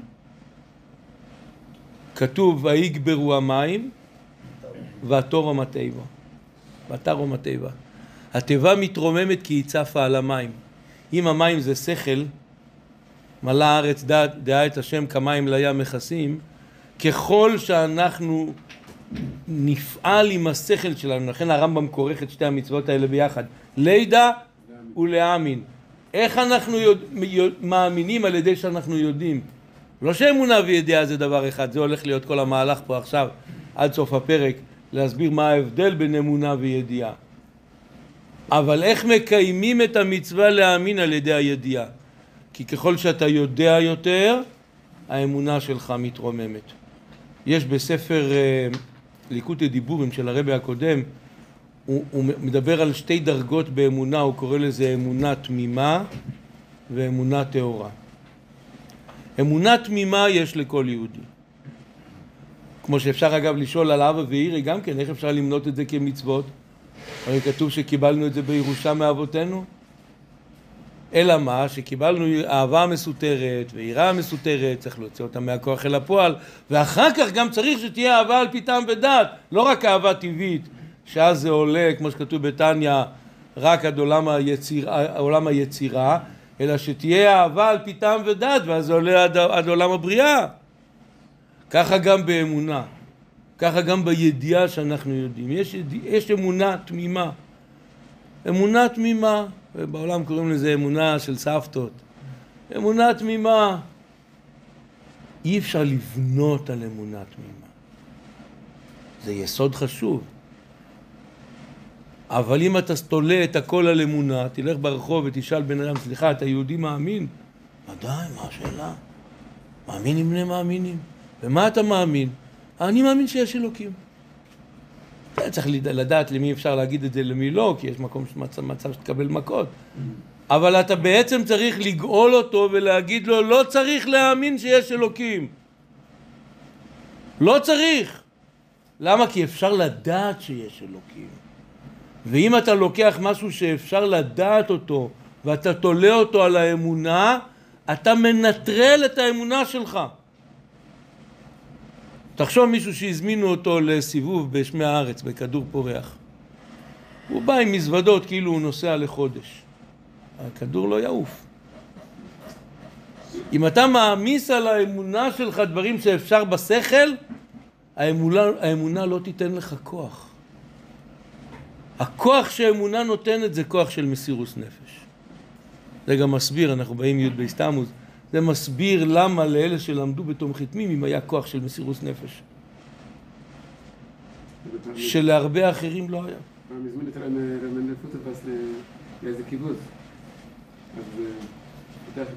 כתוב, ויגברו המים, והתורם התיבה. והתרום התיבה. התיבה מתרוממת כי היא צפה על המים. אם המים זה שכל, מלא הארץ דעה את השם כמים לים מכסים, ככל שאנחנו נפעל עם השכל שלנו, לכן הרמב"ם כורך את שתי המצוות האלה ביחד, לידע ולהאמין. איך אנחנו מאמינים על ידי שאנחנו יודעים? לא שאמונה וידיעה זה דבר אחד, זה הולך להיות כל המהלך פה עכשיו, עד סוף הפרק, להסביר מה ההבדל בין אמונה וידיעה. אבל איך מקיימים את המצווה להאמין על ידי הידיעה? כי ככל שאתה יודע יותר, האמונה שלך מתרוממת. יש בספר ליקוטי דיבורים של הרבי הקודם, הוא מדבר על שתי דרגות באמונה, הוא קורא לזה אמונה תמימה ואמונה טהורה. אמונה תמימה יש לכל יהודי. כמו שאפשר אגב לשאול על אבא ויראה גם כן, איך אפשר למנות את זה כמצוות? הרי כתוב שקיבלנו את זה בירושה מאבותינו. אלא מה? שקיבלנו אהבה מסותרת ויראה מסותרת, צריך להוציא אותה מהכוח אל הפועל, ואחר כך גם צריך שתהיה אהבה על פי טעם ודעת, לא רק אהבה טבעית, שאז זה עולה, כמו שכתוב בתניא, רק עד עולם היצירה, אלא שתהיה אהבה על פי טעם ודעת, ואז זה עולה עד עולם הבריאה. ככה גם באמונה, ככה גם בידיעה שאנחנו יודעים. יש אמונה תמימה. אמונה תמימה, ובעולם קוראים לזה אמונה של סבתות. אמונה תמימה. אי אפשר לבנות על אמונה תמימה. זה יסוד חשוב. אבל אם אתה תולה את הכל על אמונה, תלך ברחוב ותשאל בן אדם, סליחה, אתה יהודי מאמין? ודאי, מה השאלה? מאמין עם בני מאמינים. ומה אתה מאמין? אני מאמין שיש אלוקים. צריך לדעת למי אפשר להגיד את זה, למי לא, כי יש מקום מצב שתקבל מכות. אבל אתה בעצם צריך לגאול אותו ולהגיד לו, לא צריך להאמין שיש אלוקים. לא צריך. למה? כי אפשר לדעת שיש אלוקים. ואם אתה לוקח משהו שאפשר לדעת אותו, ואתה תולה אותו על האמונה, אתה מנטרל את האמונה שלך. תחשוב מישהו שהזמינו אותו לסיבוב בשמי הארץ, בכדור פורח. הוא בא עם מזוודות כאילו הוא נוסע לחודש. הכדור לא יעוף. אם אתה מעמיס על האמונה שלך דברים שאפשר בשכל, האמונה לא תיתן לך כוח. הכוח שהאמונה נותנת זה כוח של מסירות נפש. זה גם מסביר, אנחנו באים י' בהסתמוז, זה מסביר למה לאלה שלמדו בתום חתמים אם היה כוח של מסירות נפש. שלהרבה אחרים לא היה. מזמין את רמן פוטרפס לאיזה קיבוץ. אז פותח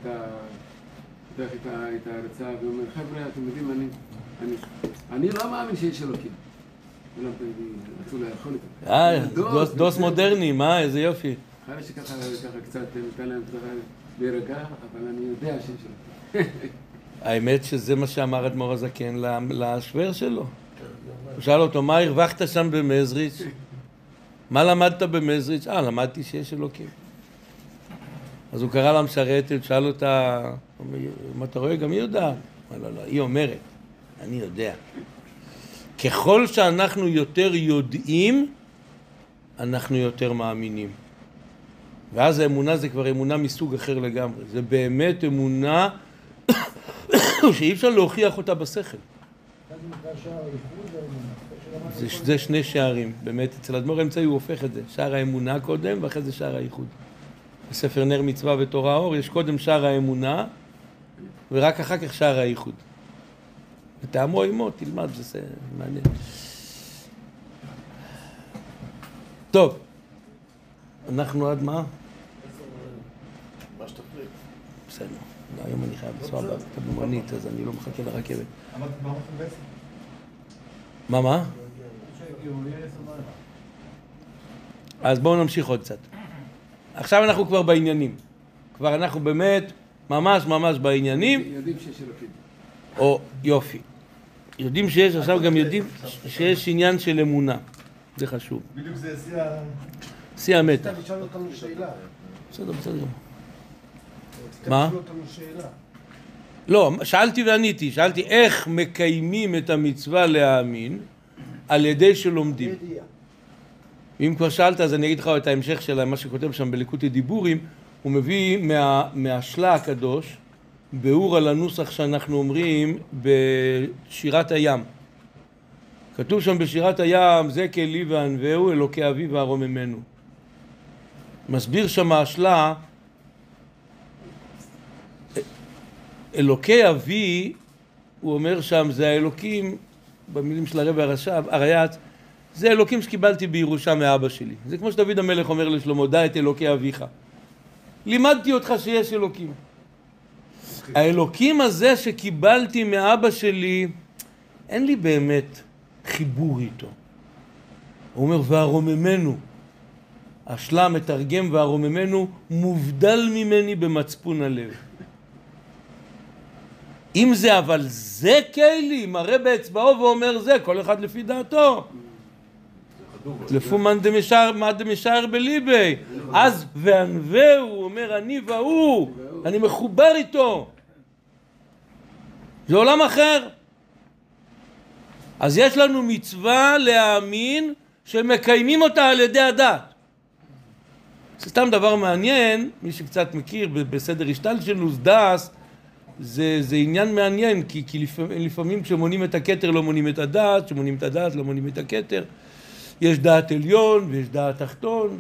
את ההרצאה ואומר, חבר'ה, אתם יודעים, אני לא מאמין שיש אלוקים. רצו לאכול איתם. דוס מודרני, מה? איזה יופי. אחרי שככה קצת נתן להם להירגע, אבל אני יודע שיש אלוקים. האמת שזה מה שאמר אדמו"ר הזקן לשוור שלו. הוא שאל אותו, מה הרווחת שם במזריץ'? מה למדת במזריץ'? למדתי שיש אלוקים. אז הוא קרא לה משרתת, שאל אותה, מה אתה רואה? גם היא יודעת. לא, היא אומרת, אני יודע. ככל שאנחנו יותר יודעים, אנחנו יותר מאמינים. ואז האמונה זה כבר אמונה מסוג אחר לגמרי. זה באמת אמונה שאי אפשר להוכיח אותה בשכל. זה שני שערים. באמת, אצל אדמו"ר האמצעי הוא הופך את זה. שער האמונה קודם, ואחרי זה שער הייחוד. בספר נר מצווה ותורה אור, יש קודם שער האמונה, ורק אחר כך שער הייחוד. ותאמו עמו, תלמד, זה מעניין. טוב, אנחנו עד מה? מה שתחליט. בסדר, היום אני חייב לנסוע במונית, אז אני לא מחכה לרכבת. אמרת כבר בעצם? מה? אז בואו נמשיך עוד קצת. עכשיו אנחנו כבר בעניינים. כבר אנחנו באמת ממש בעניינים. יודעים שיש אלוקים. או יופי. יודעים שיש, עכשיו גם יודעים שיש עניין של אמונה. זה חשוב. בדיוק זה שיא המתח. אתה תשאל אותנו שאלה. בסדר. תשאל מה? אותנו שאלה. לא, שאלתי ועניתי. שאלתי איך מקיימים את המצווה להאמין על ידי שלומדים. ידיעה. אם כבר שאלת, אז אני אגיד לך את ההמשך של מה שכותב שם בליקוטי דיבורים. הוא מביא מהשלה הקדוש ביאור על הנוסח שאנחנו אומרים בשירת הים. כתוב שם בשירת הים, זה כלי וענווהו, אלוקי אבי וארוממנו. מסביר שם השלה, אלוקי אבי, הוא אומר שם, זה האלוקים, במילים של הרב הריי"צ, זה אלוקים שקיבלתי בירושה מאבא שלי. זה כמו שדוד המלך אומר לשלמה, דע את אלוקי אביך. לימדתי אותך שיש אלוקים. האלוקים הזה שקיבלתי מאבא שלי, אין לי באמת חיבור איתו. הוא אומר, והרוממנו, השלה מתרגם והרוממנו, מובדל ממני במצפון הלב. אם זה, אבל זה כלי, מראה באצבעו ואומר זה, כל אחד לפי דעתו. לפי מה דמשאר בליבי. אז וענווהו, הוא אומר, אני והוא, אני מחובר איתו. זה עולם אחר. אז יש לנו מצווה להאמין שמקיימים אותה על ידי הדת. זה סתם דבר מעניין, מי שקצת מכיר בסדר השתלשלוס, דס, זה עניין מעניין, כי לפעמים כשמונים את הכתר לא מונים את הדעת, כשמונים את הדעת לא מונים את הכתר. יש דעת עליון ויש דעת תחתון.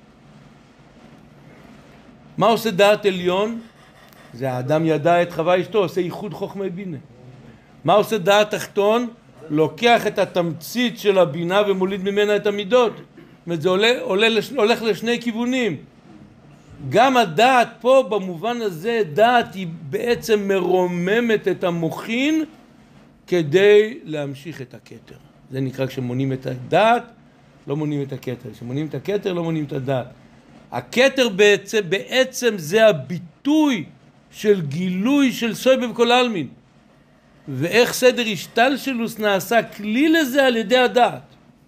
מה עושה דעת עליון? זה האדם ידע את חווה אשתו, עושה ייחוד חוכמי בינה. מה עושה דעת תחתון? לוקח את התמצית של הבינה ומוליד ממנה את המידות. זאת אומרת, זה הולך לשני כיוונים. גם הדעת פה במובן הזה, דעת היא בעצם מרוממת את המוחין כדי להמשיך את הכתר. זה נקרא כשמונים את הדעת, לא מונים את הכתר. כשמונים את הכתר, לא מונים את הדעת. הכתר בעצם זה הביטוי של גילוי של סויבב כל אלמין. ואיך סדר השתלשלוס נעשה כלי לזה על ידי הדעת.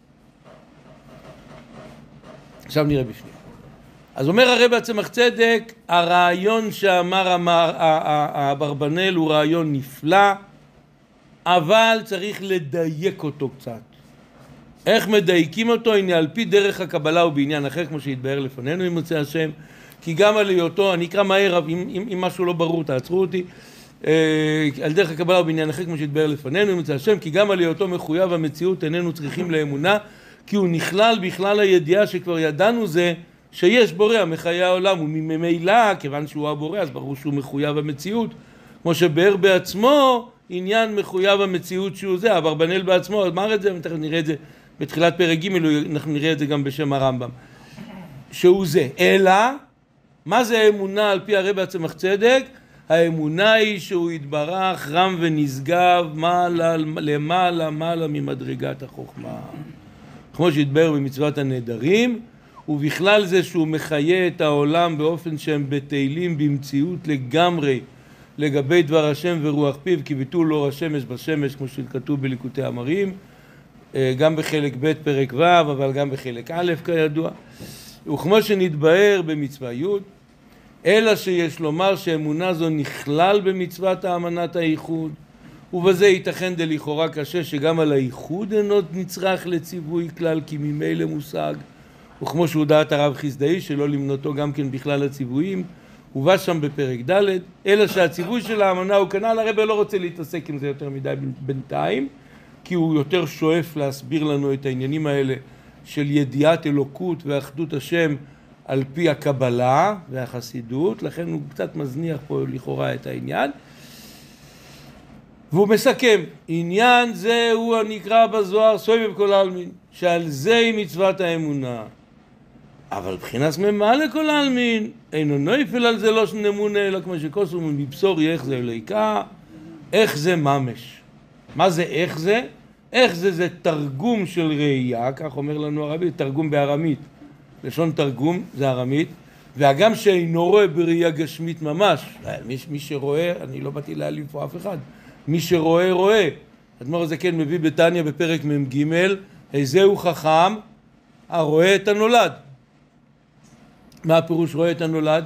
עכשיו נראה בפנים. אז אומר הרב הצמח צדק, הרעיון שאמר אברבנאל הוא רעיון נפלא, אבל צריך לדייק אותו קצת. איך מדייקים אותו? הנה על פי דרך הקבלה ובעניין אחר, כמו שהתבאר לפנינו אם מוצא השם, כי גם על היותו, אני אקרא מהר, אם משהו לא ברור תעצרו אותי, על דרך הקבלה ובעניין אחר, כמו שהתבאר לפנינו אם מוצא השם, כי גם על היותו מחויב המציאות איננו צריכים לאמונה, כי הוא נכלל בכלל הידיעה שכבר ידענו זה, שיש בורא המחיי העולם, וממילא, כיוון שהוא הבורא, אז ברור שהוא מחויב המציאות, כמו שבאר בעצמו, עניין מחויב המציאות שהוא זה, אברבנאל בעצמו, אמר את זה, ותכף נראה את זה בתחילת פרק ג', אנחנו נראה את זה גם בשם הרמב"ם, שהוא זה. אלא, מה זה האמונה על פי הרב הצמח צדק? האמונה היא שהוא יתברך רם ונשגב למעלה ממדרגת החוכמה. כמו שהתבאר במצוות הנדרים, ובכלל זה שהוא מחיה את העולם באופן שהם בטלים במציאות לגמרי לגבי דבר השם ורוח פיו, כי ביטול אור השמש בשמש, כמו שכתוב בליקוטי אמרים, גם בחלק ב' פרק ו', אבל גם בחלק א' כידוע. וכמו שנתבאר במצווה י', אלא שיש לומר שאמונה זו נכלל במצוות האמנת הייחוד, ובזה ייתכן דלכאורה קשה שגם על הייחוד אינו נצרך לציווי כלל, כי ממילא מושג, וכמו שהוא דעת הרב חסדאי שלא למנותו גם כן בכלל הציוויים, הובא שם בפרק ד', אלא שהציווי של האמנה הוא כנ"ל. הרב לא רוצה להתעסק עם זה יותר מדי בינתיים, כי הוא יותר שואף להסביר לנו את העניינים האלה של ידיעת אלוקות ואחדות השם על פי הקבלה והחסידות, לכן הוא קצת מזניח פה לכאורה את העניין. והוא מסכם, עניין זה הוא הנקרא בזוהר סויבב כל העלמין, שעל זה היא מצוות האמונה. אבל מבחינת ממה לכל העלמין, אינו נויפל על זה לא שנמונה, אלא כמו שכוסו מבשורי איך זה אלוהיקה, איך זה ממש. מה זה איך זה? איך זה? זה תרגום של ראייה, כך אומר לנו הרבי, תרגום בארמית. לשון תרגום זה ארמית, והגם שאינו רואה בראייה גשמית ממש, מי שרואה, אני לא באתי להעליב פה אף אחד, מי שרואה רואה. אדמו"ר הזקן מביא בתניא בפרק מ"ג, איזהו חכם הרואה את הנולד. מה הפירוש רואה את הנולד?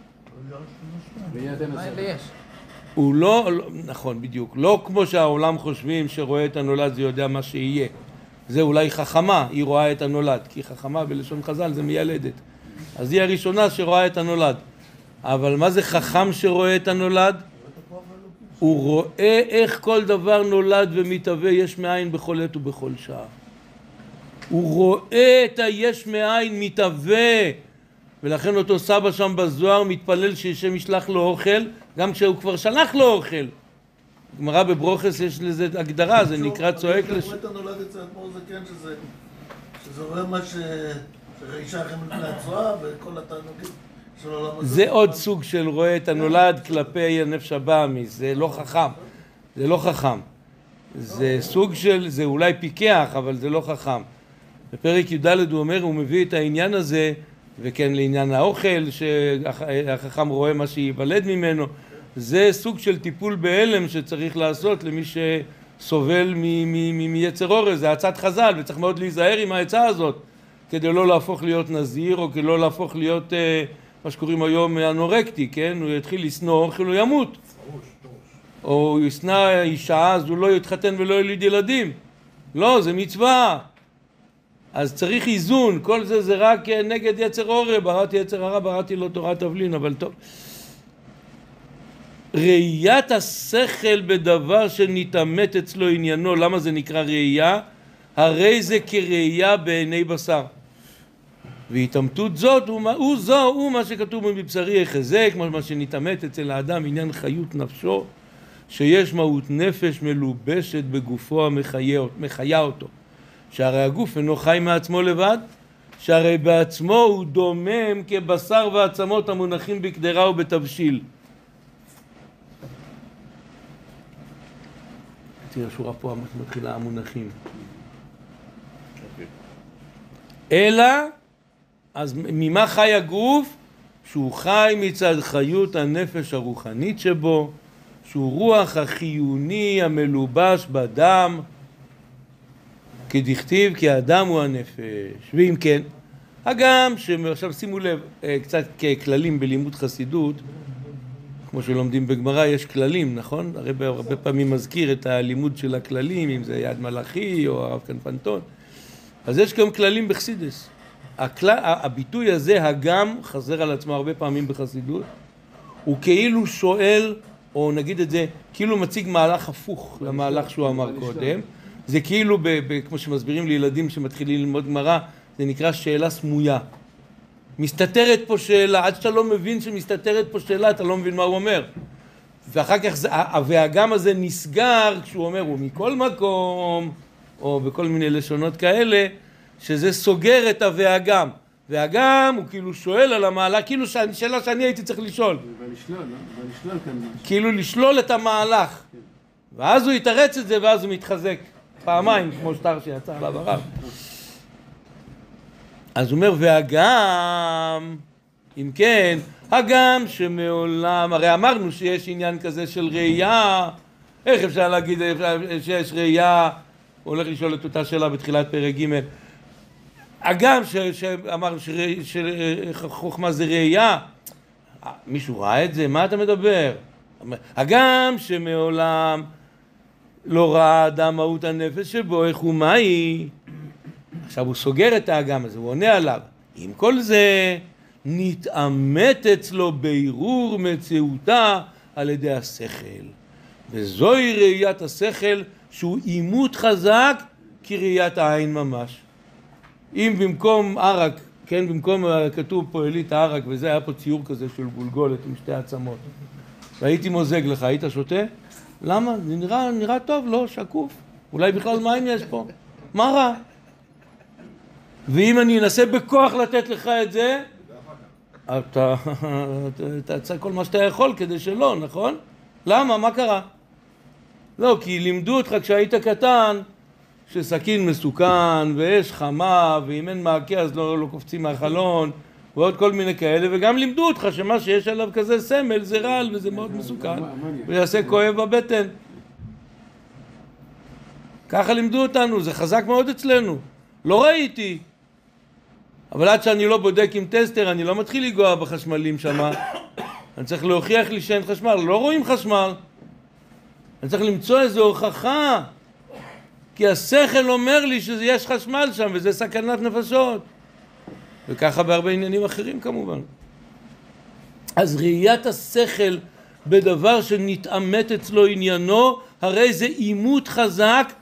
הוא לא, נכון בדיוק, לא כמו שהעולם חושבים שרואה את הנולד זה יודע מה שיהיה. זה אולי חכמה, היא רואה את הנולד, כי חכמה בלשון חז"ל זה מיילדת. אז היא הראשונה שרואה את הנולד. אבל מה זה חכם שרואה את הנולד? הוא רואה איך כל דבר נולד ומתהווה יש מאין בכל עת ובכל שעה. הוא רואה את היש מאין מתהווה, ולכן אותו סבא שם בזוהר מתפלל שהשם ישלח לו אוכל, גם כשהוא כבר שלח לו אוכל. גמרא בברוכס יש לזה הגדרה, זה נקרא צועק אני רואה את הנולד אצל אדמו"ר זקן שזה רואה מה שרישה לכם לפני הצועה וכל התענוגים של עולם הזה. זה עוד סוג של רואה את הנולד כלפי הנפש הבאמי, זה לא חכם, זה לא חכם. זה סוג של, זה אולי פיקח, אבל זה לא חכם. בפרק י"ד הוא אומר, הוא מביא את העניין הזה, וכן לעניין האוכל, שהחכם רואה מה שיוולד ממנו, זה סוג של טיפול בהלם שצריך לעשות למי שסובל מיצר אורז, זה עצת חז"ל, וצריך מאוד להיזהר עם העצה הזאת, כדי לא להפוך להיות נזיר, או כדי לא להפוך להיות מה שקוראים היום אנורקטי, כן? הוא יתחיל לשנוא אוכל, הוא ימות. או הוא ישנא אישה, אז הוא לא יתחתן ולא יליד ילדים. לא, זה מצווה. אז צריך איזון, כל זה רק נגד יצר אורה, בראתי יצר הרע, בראתי לו תורת תבלין, אבל טוב. ראיית השכל בדבר שנתעמת אצלו עניינו, למה זה נקרא ראייה? הרי זה כראייה בעיני בשר. והתעמתות זאת הוא מה שכתוב מבשרי יחזה, כמו מה שנתעמת אצל האדם עניין חיות נפשו, שיש מהות נפש מלובשת בגופו המחיה אותו. שהרי הגוף אינו חי מעצמו לבד, שהרי בעצמו הוא דומם כבשר ועצמות המונחים בקדרה ובתבשיל. תראה שורה פה מתחילה המונחים. אלא, אז ממה חי הגוף? שהוא חי מצד חיות הנפש הרוחנית שבו, שהוא רוח החיוני המלובש בדם, כדכתיב כי האדם הוא הנפש. ואם כן, הגם שעכשיו שימו לב, קצת ככללים בלימוד חסידות, כמו שלומדים בגמרא יש כללים, נכון? הרבה פעמים מזכיר את הלימוד של הכללים, אם זה יד מלאכי או הרב כנפנטון. אז יש גם כללים בחסידס. הביטוי הזה, הגם, חזר על עצמו הרבה פעמים בחסידות, הוא כאילו שואל, או נגיד את זה, כאילו מציג מהלך הפוך למהלך שהוא אמר קודם. זה כאילו, כמו שמסבירים לילדים שמתחילים ללמוד גמרא, זה נקרא שאלה סמויה. מסתתרת פה שאלה, עד שאתה לא מבין שמסתתרת פה שאלה, אתה לא מבין מה הוא אומר. ואחר כך, והגם הזה נסגר כשהוא אומר, הוא מכל מקום, או בכל מיני לשונות כאלה, שזה סוגר את והגם. והגם הוא כאילו שואל על המהלך, כאילו שאלה שאני הייתי צריך לשאול. כאילו לשלול את המהלך. ואז הוא יתרץ את זה, ואז הוא מתחזק. פעמיים, כמו שטר שיצא עליו הרב. אז הוא אומר, והגם, אם כן, הגם שמעולם, הרי אמרנו שיש עניין כזה של ראייה, איך אפשר להגיד שיש ראייה, הוא הולך לשאול את אותה שאלה בתחילת פרק ג', הגם שאמרנו שחוכמה זה ראייה, מישהו ראה את זה? מה אתה מדבר? הגם שמעולם לא ראה אדם מהות הנפש שבו, איך הוא מהי? עכשיו הוא סוגר את האגם הזה, הוא עונה עליו. עם כל זה נתעמת אצלו בערעור מציאותה על ידי השכל. וזוהי ראיית השכל שהוא עימות חזק כראיית העין ממש. אם במקום ערק, כן, במקום כתוב פה אלית הערק, וזה היה פה ציור כזה של גולגולת עם שתי עצמות. והייתי מוזג לך, היית שותה? למה? זה נראה טוב, לא, שקוף. אולי בכלל מים יש פה. מה רע? ואם אני אנסה בכוח לתת לך את זה, אתה תעשה כל מה שאתה יכול כדי שלא, נכון? למה? מה קרה? לא, כי לימדו אותך כשהיית קטן שסכין מסוכן ויש חמה ואם אין מעקה אז לא קופצים מהחלון ועוד כל מיני כאלה, וגם לימדו אותך שמה שיש עליו כזה סמל זה רעל וזה מאוד מסוכן ויעשה כואב בבטן. ככה לימדו אותנו, זה חזק מאוד אצלנו. לא ראיתי, אבל עד שאני לא בודק עם טסטר אני לא מתחיל לגוע בחשמלים שמה. אני צריך להוכיח לי שאין חשמל, לא רואים חשמל, אני צריך למצוא איזו הוכחה, כי השכל אומר לי שיש חשמל שם וזה סכנת נפשות, וככה בהרבה עניינים אחרים כמובן. אז ראיית השכל בדבר שנתעמת אצלו עניינו, הרי זה עימות חזק,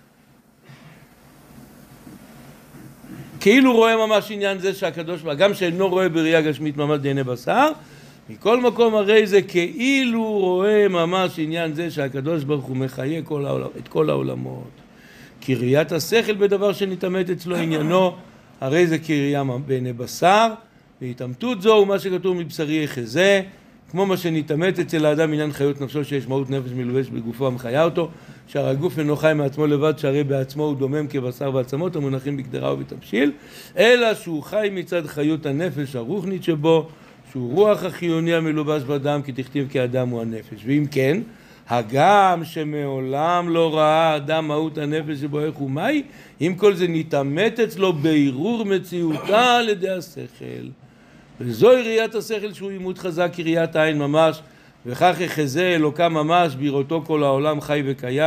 כאילו רואה ממש עניין זה שהקדוש ברוך הוא, גם שאינו רואה בראייה גשמית ממש דהנה בשר, מכל מקום הרי זה כאילו רואה ממש עניין זה שהקדוש ברוך הוא מחיה את כל העולמות. כי ראיית השכל בדבר שנתעמת אצלו עניינו, הרי זה כראייה בעיני בשר, והתעמתות זו הוא מה שכתוב מבשרי יחזה, כמו מה שנתעמת אצל האדם עניין חיות נפשו שיש מהות נפש מלובש בגופו המחיה אותו, שהרי הגוף אינו חי מעצמו לבד, שהרי בעצמו הוא דומם כבשר ועצמות המונחים בקדרה ובתבשיל, אלא שהוא חי מצד חיות הנפש הרוחנית שבו, שהוא רוח החיוני המלובש בדם, כי תכתיב כי האדם הוא הנפש. ואם כן, הגם שמעולם לא ראה האדם מהות הנפש שבו איך הוא מהי, אם כל זה נתעמת אצלו בערעור מציאותה על ידי השכל. וזוהי ראיית השכל שהוא עימות חזק כראיית העין ממש, וכך יחזה אלוקה ממש בראותו כל העולם חי וקיים,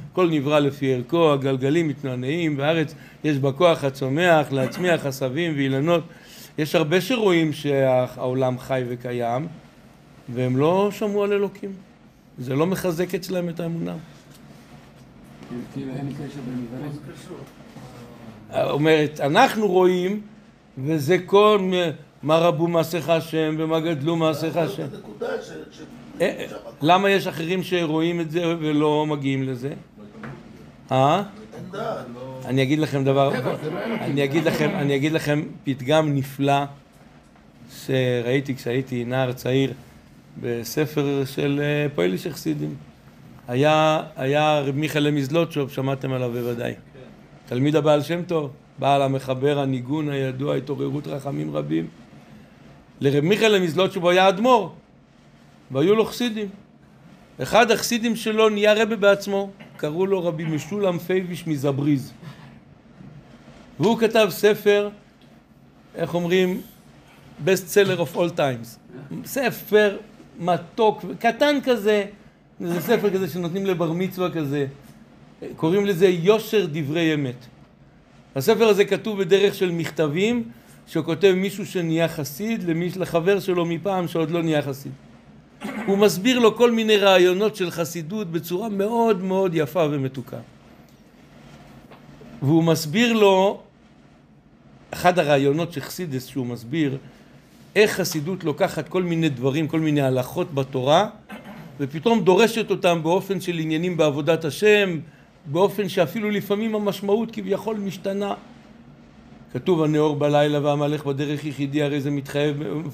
כל נברא לפי ערכו, הגלגלים מתנועעים, והארץ יש בה כוח הצומח, להצמיח עשבים ואילנות. יש הרבה שרואים שהעולם חי וקיים, והם לא שמעו על אלוקים. זה לא מחזק אצלם את האמונה. כאילו אין קשר בין דברים. אומרת, אנחנו רואים, וזה כל מה רבו מעשיך השם ומה גדלו מעשיך השם. הנקודה למה יש אחרים שרואים את זה ולא מגיעים לזה? אין דעת. אני אגיד לכם דבר, אני אגיד לכם פתגם נפלא שראיתי כשהייתי נער צעיר בספר של פויליש חסידים. היה רב מיכאל מזלוטשוב, שמעתם עליו בוודאי. תלמיד הבעל שם טוב, בעל המחבר הניגון הידוע, התעוררות רחמים רבים. לרב מיכאל מזלוטשוב היה אדמו"ר, והיו לו חסידים. אחד החסידים שלו נהיה רבי בעצמו, קראו לו רבי משולם פייביש מזבריז. והוא כתב ספר, איך אומרים, best seller of all times. ספר מתוק, קטן כזה, זה ספר כזה שנותנים לבר מצווה כזה. קוראים לזה יושר דברי אמת. הספר הזה כתוב בדרך של מכתבים, שכותב מישהו שנהיה חסיד, לחבר שלו מפעם שעוד לא נהיה חסיד. הוא מסביר לו כל מיני רעיונות של חסידות בצורה מאוד מאוד יפה ומתוקה. והוא מסביר לו, אחד הרעיונות של חסידס שהוא מסביר, איך חסידות לוקחת כל מיני דברים, כל מיני הלכות בתורה, ופתאום דורשת אותם באופן של עניינים בעבודת השם, באופן שאפילו לפעמים המשמעות כביכול משתנה. כתוב הנאור בלילה והמלך בדרך יחידי, הרי זה מתחייב,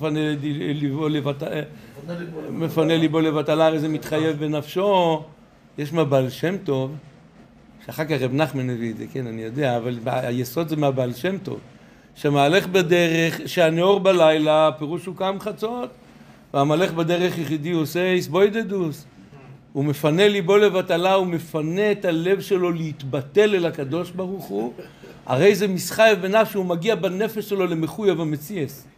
מפנה ליבו לבטלה, הרי זה מתחייב בנפשו. יש מבעל שם טוב, שאחר כך רב נחמן הביא את זה, כן, אני יודע, אבל היסוד זה מהבעל שם טוב, שמהלך בדרך, שהנאור בלילה, פירוש הוא קם חצות, והמלך בדרך יחידי עושה איסבוידדוס. הוא מפנה ליבו לבטלה, הוא מפנה את הלב שלו להתבטל אל הקדוש ברוך הוא, הרי זה מסחייב בנפש שהוא מגיע בנפש שלו למחויב המציאס.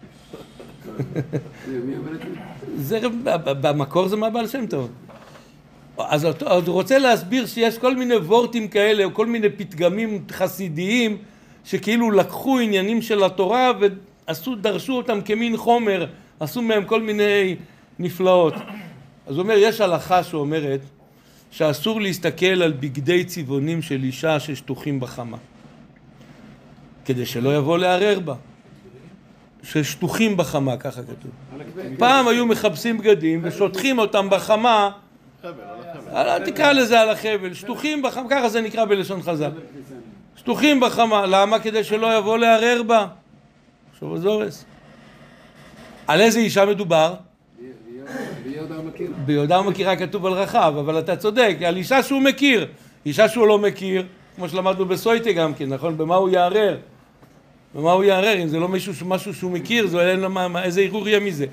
זה במקור זה מהבעל שם טוב. אז הוא רוצה להסביר שיש כל מיני וורטים כאלה, או כל מיני פתגמים חסידיים, שכאילו לקחו עניינים של התורה ודרשו אותם כמין חומר, עשו מהם כל מיני נפלאות. אז הוא אומר, יש הלכה שאומרת שאסור להסתכל על בגדי צבעונים של אישה ששטוחים בחמה, כדי שלא יבוא לערער בה. ששטוחים בחמה, ככה כתוב. פעם היו מחפשים בגדים ושותחים אותם בחמה, תקרא לזה על החבל, שטוחים בחמה, ככה זה נקרא בלשון חז"ל. שטוחים בחמה, למה? כדי שלא יבוא לערער בה. שוב הזורס. על איזה אישה מדובר? ביהודה הוא מכירה כתוב על רחב, אבל אתה צודק, על אישה שהוא מכיר. אישה שהוא לא מכיר, כמו שלמדנו בסויטה גם כן, נכון? במה הוא יערער? במה הוא יערער? אם זה לא משהו שהוא מכיר, זה אין לו איזה ערעור יהיה מזה.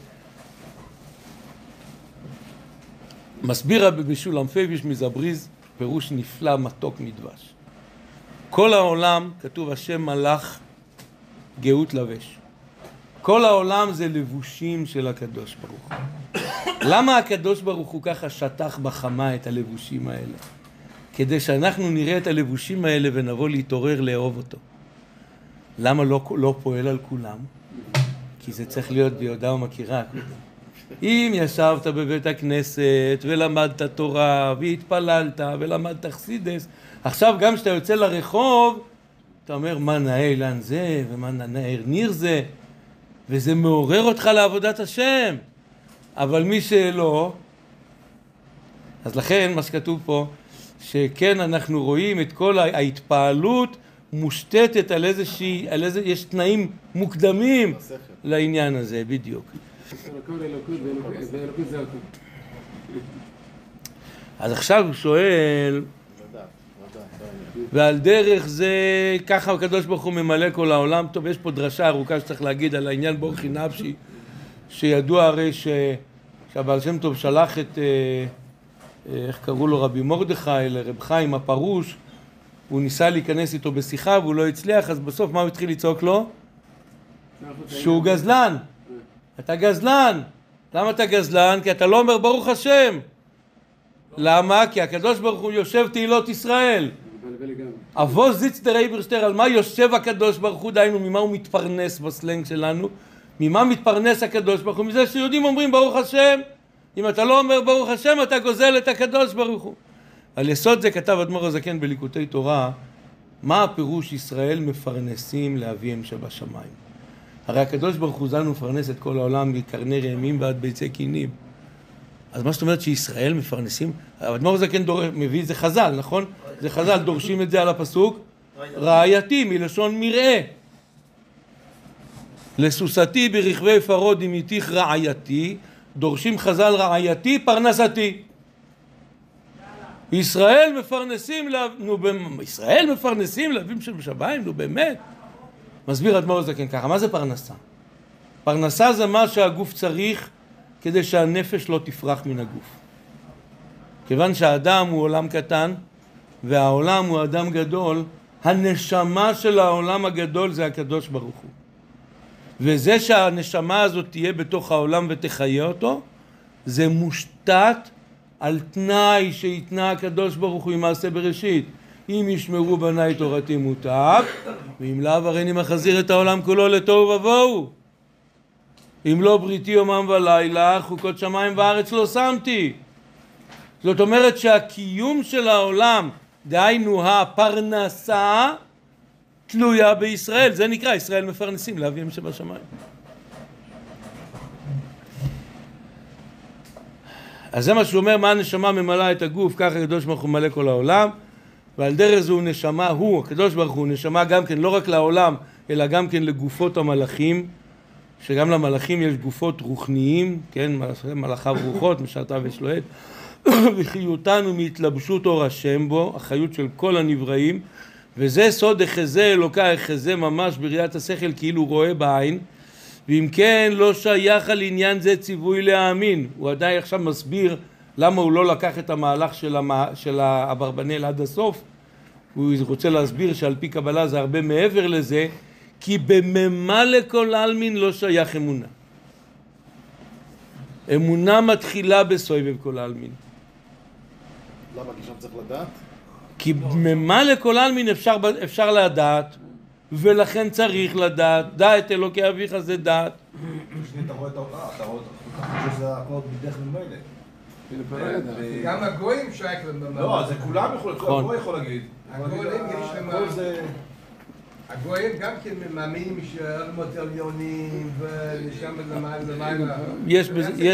מסביר רבי משולם פייביש מזבריז, פירוש נפלא מתוק מדבש. כל העולם, כתוב השם מלאך גאות לבש. כל העולם זה לבושים של הקדוש ברוך הוא. למה הקדוש ברוך הוא ככה שטח בחמה את הלבושים האלה? כדי שאנחנו נראה את הלבושים האלה ונבוא להתעורר לאהוב אותו. למה לא פועל על כולם? כי זה צריך להיות ביודע ומכירה. אם ישבת בבית הכנסת ולמדת תורה והתפללת ולמדת חסידס, עכשיו גם כשאתה יוצא לרחוב, אתה אומר מה נאה אילן זה ומה נאה ניר זה, וזה מעורר אותך לעבודת השם. אבל מי שלא, אז לכן מה שכתוב פה, שכן אנחנו רואים את כל ההתפעלות מושתתת על יש תנאים מוקדמים לעניין הזה, בדיוק. אז עכשיו הוא שואל, ועל דרך זה, ככה הקדוש ברוך הוא ממלא כל העולם. טוב, יש פה דרשה ארוכה שצריך להגיד על העניין בורכי נפשי, שידוע הרי שהבעל שם טוב שלח את, איך קראו לו, רבי מרדכי לרב חיים הפרוש, הוא ניסה להיכנס איתו בשיחה והוא לא הצליח, אז בסוף מה הוא התחיל לצעוק לו? שהוא גזלן. אתה גזלן. למה אתה גזלן? כי אתה לא אומר ברוך השם. למה? כי הקדוש ברוך הוא יושב תהילות ישראל. אבו זיץ דרייברשטר, על מה יושב הקדוש ברוך הוא? דיינו, ממה הוא מתפרנס בסלנג שלנו? ממה מתפרנס הקדוש ברוך הוא? מזה שיהודים אומרים ברוך השם. אם אתה לא אומר ברוך השם, אתה גוזל את הקדוש ברוך הוא. על יסוד זה כתב אדמו"ר הזקן בליקוטי תורה, מה הפירוש ישראל מפרנסים לאביהם שבשמיים? הרי הקדוש ברוך הוא ז"ל מפרנס את כל העולם מקרני רעמים ועד ביצי קינים. אז מה זאת אומרת שישראל מפרנסים? אדמו"ר הזקן מביא את זה חז"ל, נכון? זה חז"ל, דורשים את זה על הפסוק רעייתי, מלשון מראה. לסוסתי ברכבי פרוד אם איתיך רעייתי, דורשים חז"ל רעייתי פרנסתי. ישראל מפרנסים לאבים שבשמיים, נו באמת. מסביר אדמו"ר הזקן ככה, מה זה פרנסה? פרנסה זה מה שהגוף צריך כדי שהנפש לא תפרח מן הגוף. כיוון שהאדם הוא עולם קטן והעולם הוא אדם גדול, הנשמה של העולם הגדול זה הקדוש ברוך הוא. וזה שהנשמה הזאת תהיה בתוך העולם ותחיה אותו, זה מושתת על תנאי שיתנה הקדוש ברוך הוא עם מעשה בראשית. אם ישמרו בניי תורתי מוטב, ואם לאו הריני מחזיר את העולם כולו לתוהו ובוהו. אם לא בריתי יומם ולילה, חוקות שמיים וארץ לא שמתי. זאת אומרת שהקיום של העולם, דהיינו הפרנסה, תלויה בישראל. זה נקרא ישראל מפרנסים לאביהם שבשמיים. אז זה מה שהוא אומר, מה הנשמה ממלאה את הגוף, ככה הקדוש ברוך הוא מלא כל העולם, ועל דרך זו נשמה, הקדוש ברוך הוא נשמה גם כן לא רק לעולם, אלא גם כן לגופות המלאכים, שגם למלאכים יש גופות רוחניים, כן, מלאכיו רוחות, משרתיו יש לו עד, וחיותנו מהתלבשות אור השם בו, החיות של כל הנבראים, וזה סוד החזה אלוקה, החזה ממש בראיית השכל כאילו רואה בעין, ואם כן לא שייך על עניין זה ציווי להאמין. הוא עדיין עכשיו מסביר למה הוא לא לקח את המהלך של אברבנאל עד הסוף. הוא רוצה להסביר שעל פי קבלה זה הרבה מעבר לזה, כי בממה לכל עלמין לא שייך אמונה. אמונה מתחילה בסובב כל עלמין. למה? כי שם צריך לדעת? כי בממה לכל עלמין אפשר לדעת, ולכן צריך לדעת. דע את אלוקי אביך זה דעת. אתה רואה את ההוקעה, אתה רואה שזה הכל בדרך ממילא. גם הגויים שייך לממה. לא, זה כולם יכולים, הגוי יכול להגיד. הגויים יש למה. הגויים גם כן מאמינים שעולמות עליונים ונשם למעלה. יש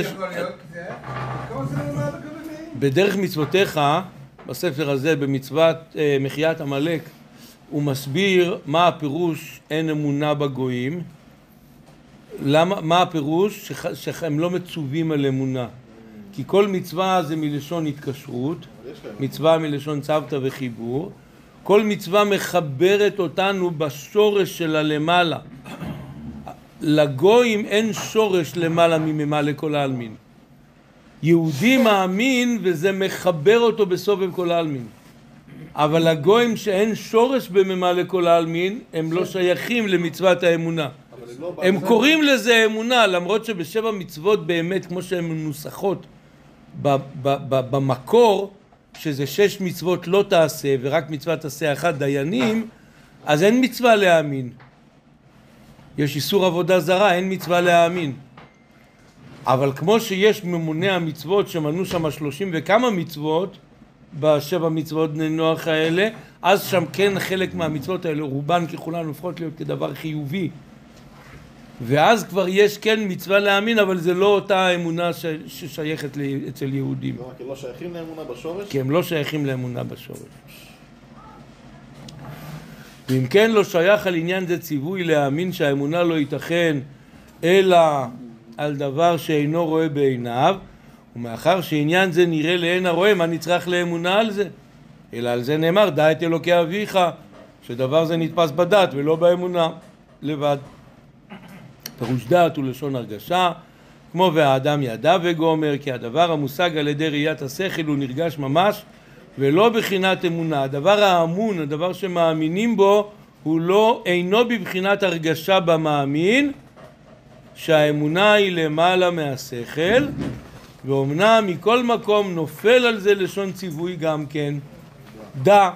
בדרך מצוותיך, בספר הזה, במצוות מחיית עמלק, הוא מסביר מה הפירוש אין אמונה בגויים. מה הפירוש? שהם לא מצווים על אמונה. כי כל מצווה זה מלשון התקשרות, מצווה מלשון צוותא וחיבור. כל מצווה מחברת אותנו בשורש של הלמעלה. לגויים אין שורש למעלה מממה לכל העלמין. יהודי מאמין וזה מחבר אותו בסובב כל העלמין. אבל הגויים שאין שורש בממה לכל העלמין, הם לא שייכים למצוות האמונה. הם קוראים לזה אמונה, למרות שבשבע מצוות באמת, כמו שהן מנוסחות במקור, שזה 6 מצוות לא תעשה ורק מצוות תעשה 1 דיינים, אז אין מצווה להאמין. יש איסור עבודה זרה, אין מצווה להאמין. אבל כמו שיש ממוני המצוות שמנו שם 30 וכמה מצוות, בשבע מצוות בני נוח האלה, אז שם כן חלק מהמצוות האלה, רובן ככולן הופכות להיות כדבר חיובי. ואז כבר יש כן מצווה להאמין, אבל זה לא אותה האמונה ששייכת אצל יהודים. לא, כי לא שייכים לאמונה בשורש? כי הם לא שייכים לאמונה בשורש. ואם כן לא שייך על עניין זה ציווי להאמין שהאמונה לא ייתכן אלא על דבר שאינו רואה בעיניו, ומאחר שעניין זה נראה לעין הרואה, מה נצטרך לאמונה על זה? אלא על זה נאמר, דע את אלוקי אביך, שדבר זה נתפס בדעת ולא באמונה לבד. פירוש דעת הוא לשון הרגשה, כמו והאדם ידע וגומר, כי הדבר המושג על ידי ראיית השכל הוא נרגש ממש, ולא בחינת אמונה. הדבר האמון, הדבר שמאמינים בו, הוא לא, אינו בבחינת הרגשה במאמין, שהאמונה היא למעלה מהשכל, ואומנם מכל מקום נופל על זה לשון ציווי גם כן, דע,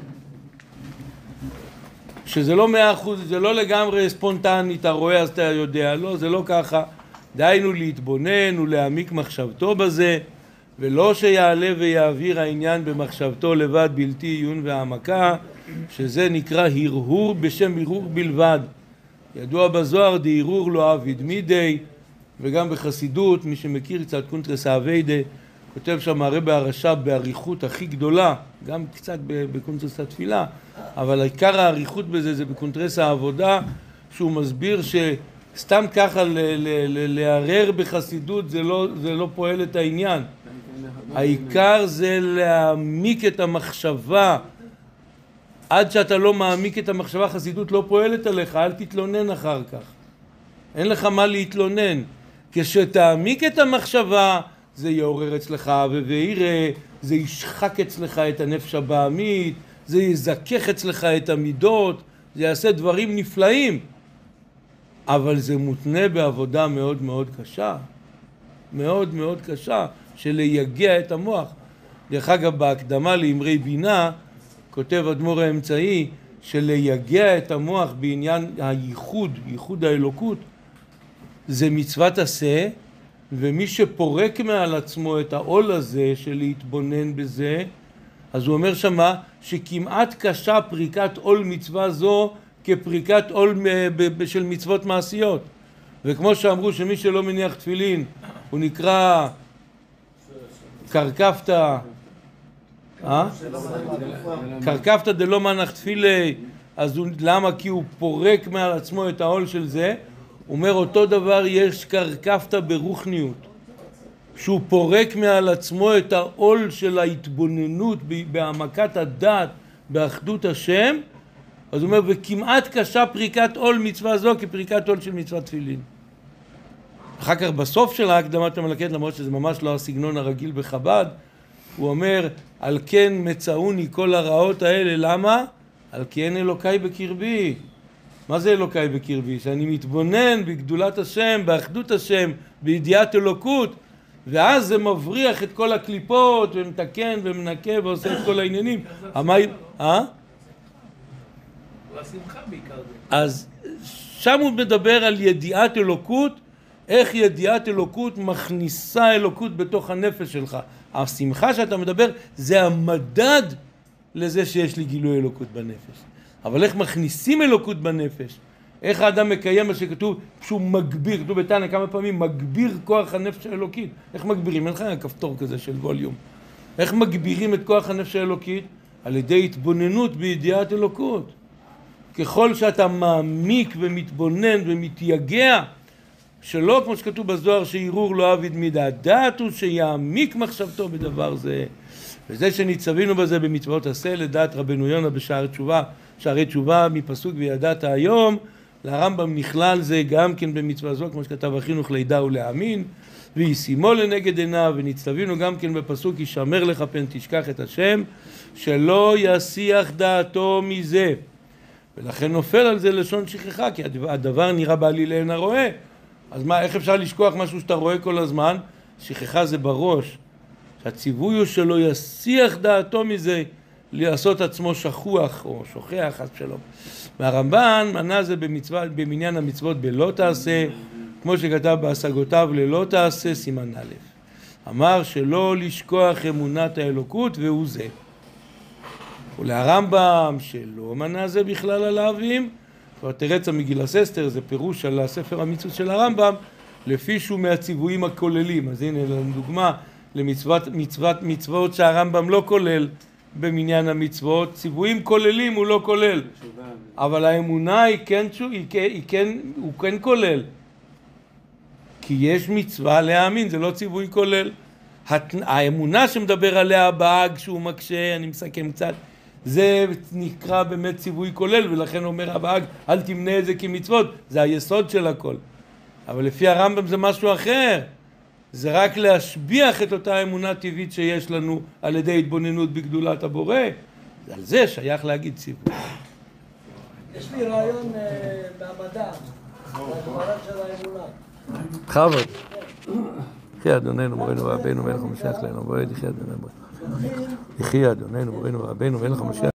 שזה לא 100%, זה לא לגמרי ספונטני, אתה רואה אז אתה יודע, לא, זה לא ככה, דיינו להתבונן ולהעמיק מחשבתו בזה, ולא שיעלה ויעביר העניין במחשבתו לבד בלתי עיון והעמקה, שזה נקרא הרהור בשם הרהור בלבד. ידוע בזוהר דהרהור לא עביד מידי, וגם בחסידות, מי שמכיר קצת קונטרס האביידה, כותב שם הרבי הרש"ב באריכות הכי גדולה, גם קצת בקונטרס התפילה, אבל העיקר האריכות בזה זה בקונטרס העבודה, שהוא מסביר שסתם ככה לערער בחסידות זה לא פועל את העניין. העיקר זה להעמיק את המחשבה. עד שאתה לא מעמיק את המחשבה, חסידות לא פועלת עליך, אל תתלונן אחר כך. אין לך מה להתלונן. כשתעמיק את המחשבה, זה יעורר אצלך ויראה, זה ישחק אצלך את הנפש הבעמית, זה יזכך אצלך את המידות, זה יעשה דברים נפלאים. אבל זה מותנה בעבודה מאוד מאוד קשה. מאוד מאוד קשה, של ליגע את המוח. דרך אגב, בהקדמה לאמרי בינה, כותב אדמו"ר האמצעי, של ליגע את המוח בעניין הייחוד, ייחוד האלוקות, זה מצוות עשה, ומי שפורק מעל עצמו את העול הזה של להתבונן בזה, אז הוא אומר שמה שכמעט קשה פריקת עול מצווה זו כפריקת עול של מצוות מעשיות. וכמו שאמרו שמי שלא מניח תפילין הוא נקרא קרקפתא, קרקפתא דלא מנח תפילי, אז למה? כי הוא פורק מעל עצמו את העול של זה. הוא אומר אותו דבר יש קרקפתא ברוחניות, שהוא פורק מעל עצמו את העול של ההתבוננות בהעמקת הדעת באחדות השם. אז הוא אומר וכמעט קשה פריקת עול מצווה זו כפריקת עול של מצוות תפילין. אחר כך בסוף של ההקדמת המלאכת, למרות שזה ממש לא הסגנון הרגיל בחב"ד, הוא אומר על כן מצאוני כל הרעות האלה. למה? על כי אין אלוקי בקרבי. מה זה אלוקי בקרבי? שאני מתבונן בגדולת השם, באחדות השם, בידיעת אלוקות, ואז זה מבריח את כל הקליפות ומתקן ומנקה ועושה את כל העניינים. אז שם הוא מדבר על ידיעת אלוקות, איך ידיעת אלוקות מכניסה אלוקות בתוך הנפש שלך. השמחה שאתה מדבר זה המדד לזה שיש לי גילוי אלוקות בנפש. אבל איך מכניסים אלוקות בנפש? איך האדם מקיים מה שכתוב שהוא מגביר, כתוב בתניא כמה פעמים, מגביר כוח הנפש האלוקית. איך מגבירים? אין לך כפתור כזה של ווליום. איך מגבירים את כוח הנפש האלוקית? על ידי התבוננות בידיעת אלוקות. ככל שאתה מעמיק ומתבונן ומתייגע, שלא כמו שכתוב בזוהר שהרהור לא עביד מידה, הדעת הוא שיעמיק מחשבתו בדבר זה. וזה שניצבינו בזה במצוות עשה לדעת רבנו יונה בשערי תשובה, שערי תשובה מפסוק וידעת היום, לרמב"ם נכלל זה גם כן במצווה זו, כמו שכתב החינוך לידע ולהאמין, וישימו לנגד עיניו, ונצטווינו גם כן בפסוק ישמר לך פן תשכח את השם, שלא יסיח דעתו מזה. ולכן נופל על זה לשון שכחה, כי הדבר נראה בעליל לעין הרואה. אז מה, איך אפשר לשכוח משהו שאתה רואה כל הזמן? שכחה זה בראש. שהציווי הוא שלא יסיח דעתו מזה, לעשות עצמו שכוח או שוכח, חס ושלום. והרמב"ן מנה זה במניין המצוות בלא תעשה, כמו שכתב בהשגותיו ללא תעשה סימן א'. אמר שלא לשכוח אמונת האלוקות, והוא זה. ולהרמב"ם שלא מנה זה בכלל על האבים, כבר תרצה מגילס אסתר, זה פירוש על הספר המצוות של הרמב"ם, לפי שהוא מהציוויים הכוללים. אז הנה דוגמה למצוות שהרמב"ם לא כולל במניין המצוות, ציוויים כוללים הוא לא כולל, אבל האמונה הוא כן כולל, כי יש מצווה להאמין, זה לא ציווי כולל. האמונה שמדבר עליה באג שהוא מקשה, אני מסכם קצת, זה נקרא באמת ציווי כולל, ולכן אומר הבאג אל תמנה את זה כמצוות, זה היסוד של הכל. אבל לפי הרמב"ם זה משהו אחר, זה רק להשביח את אותה אמונה טבעית שיש לנו על ידי התבוננות בגדולת הבורא. על זה שייך להגיד ציווי. יש לי רעיון מהמדע, מהגמרא של האמונה. בכבוד. יחי אדוננו מורנו ורבנו מלך המשיח לנו, בואי יחי אדוננו מורנו ורבנו מלך המשיח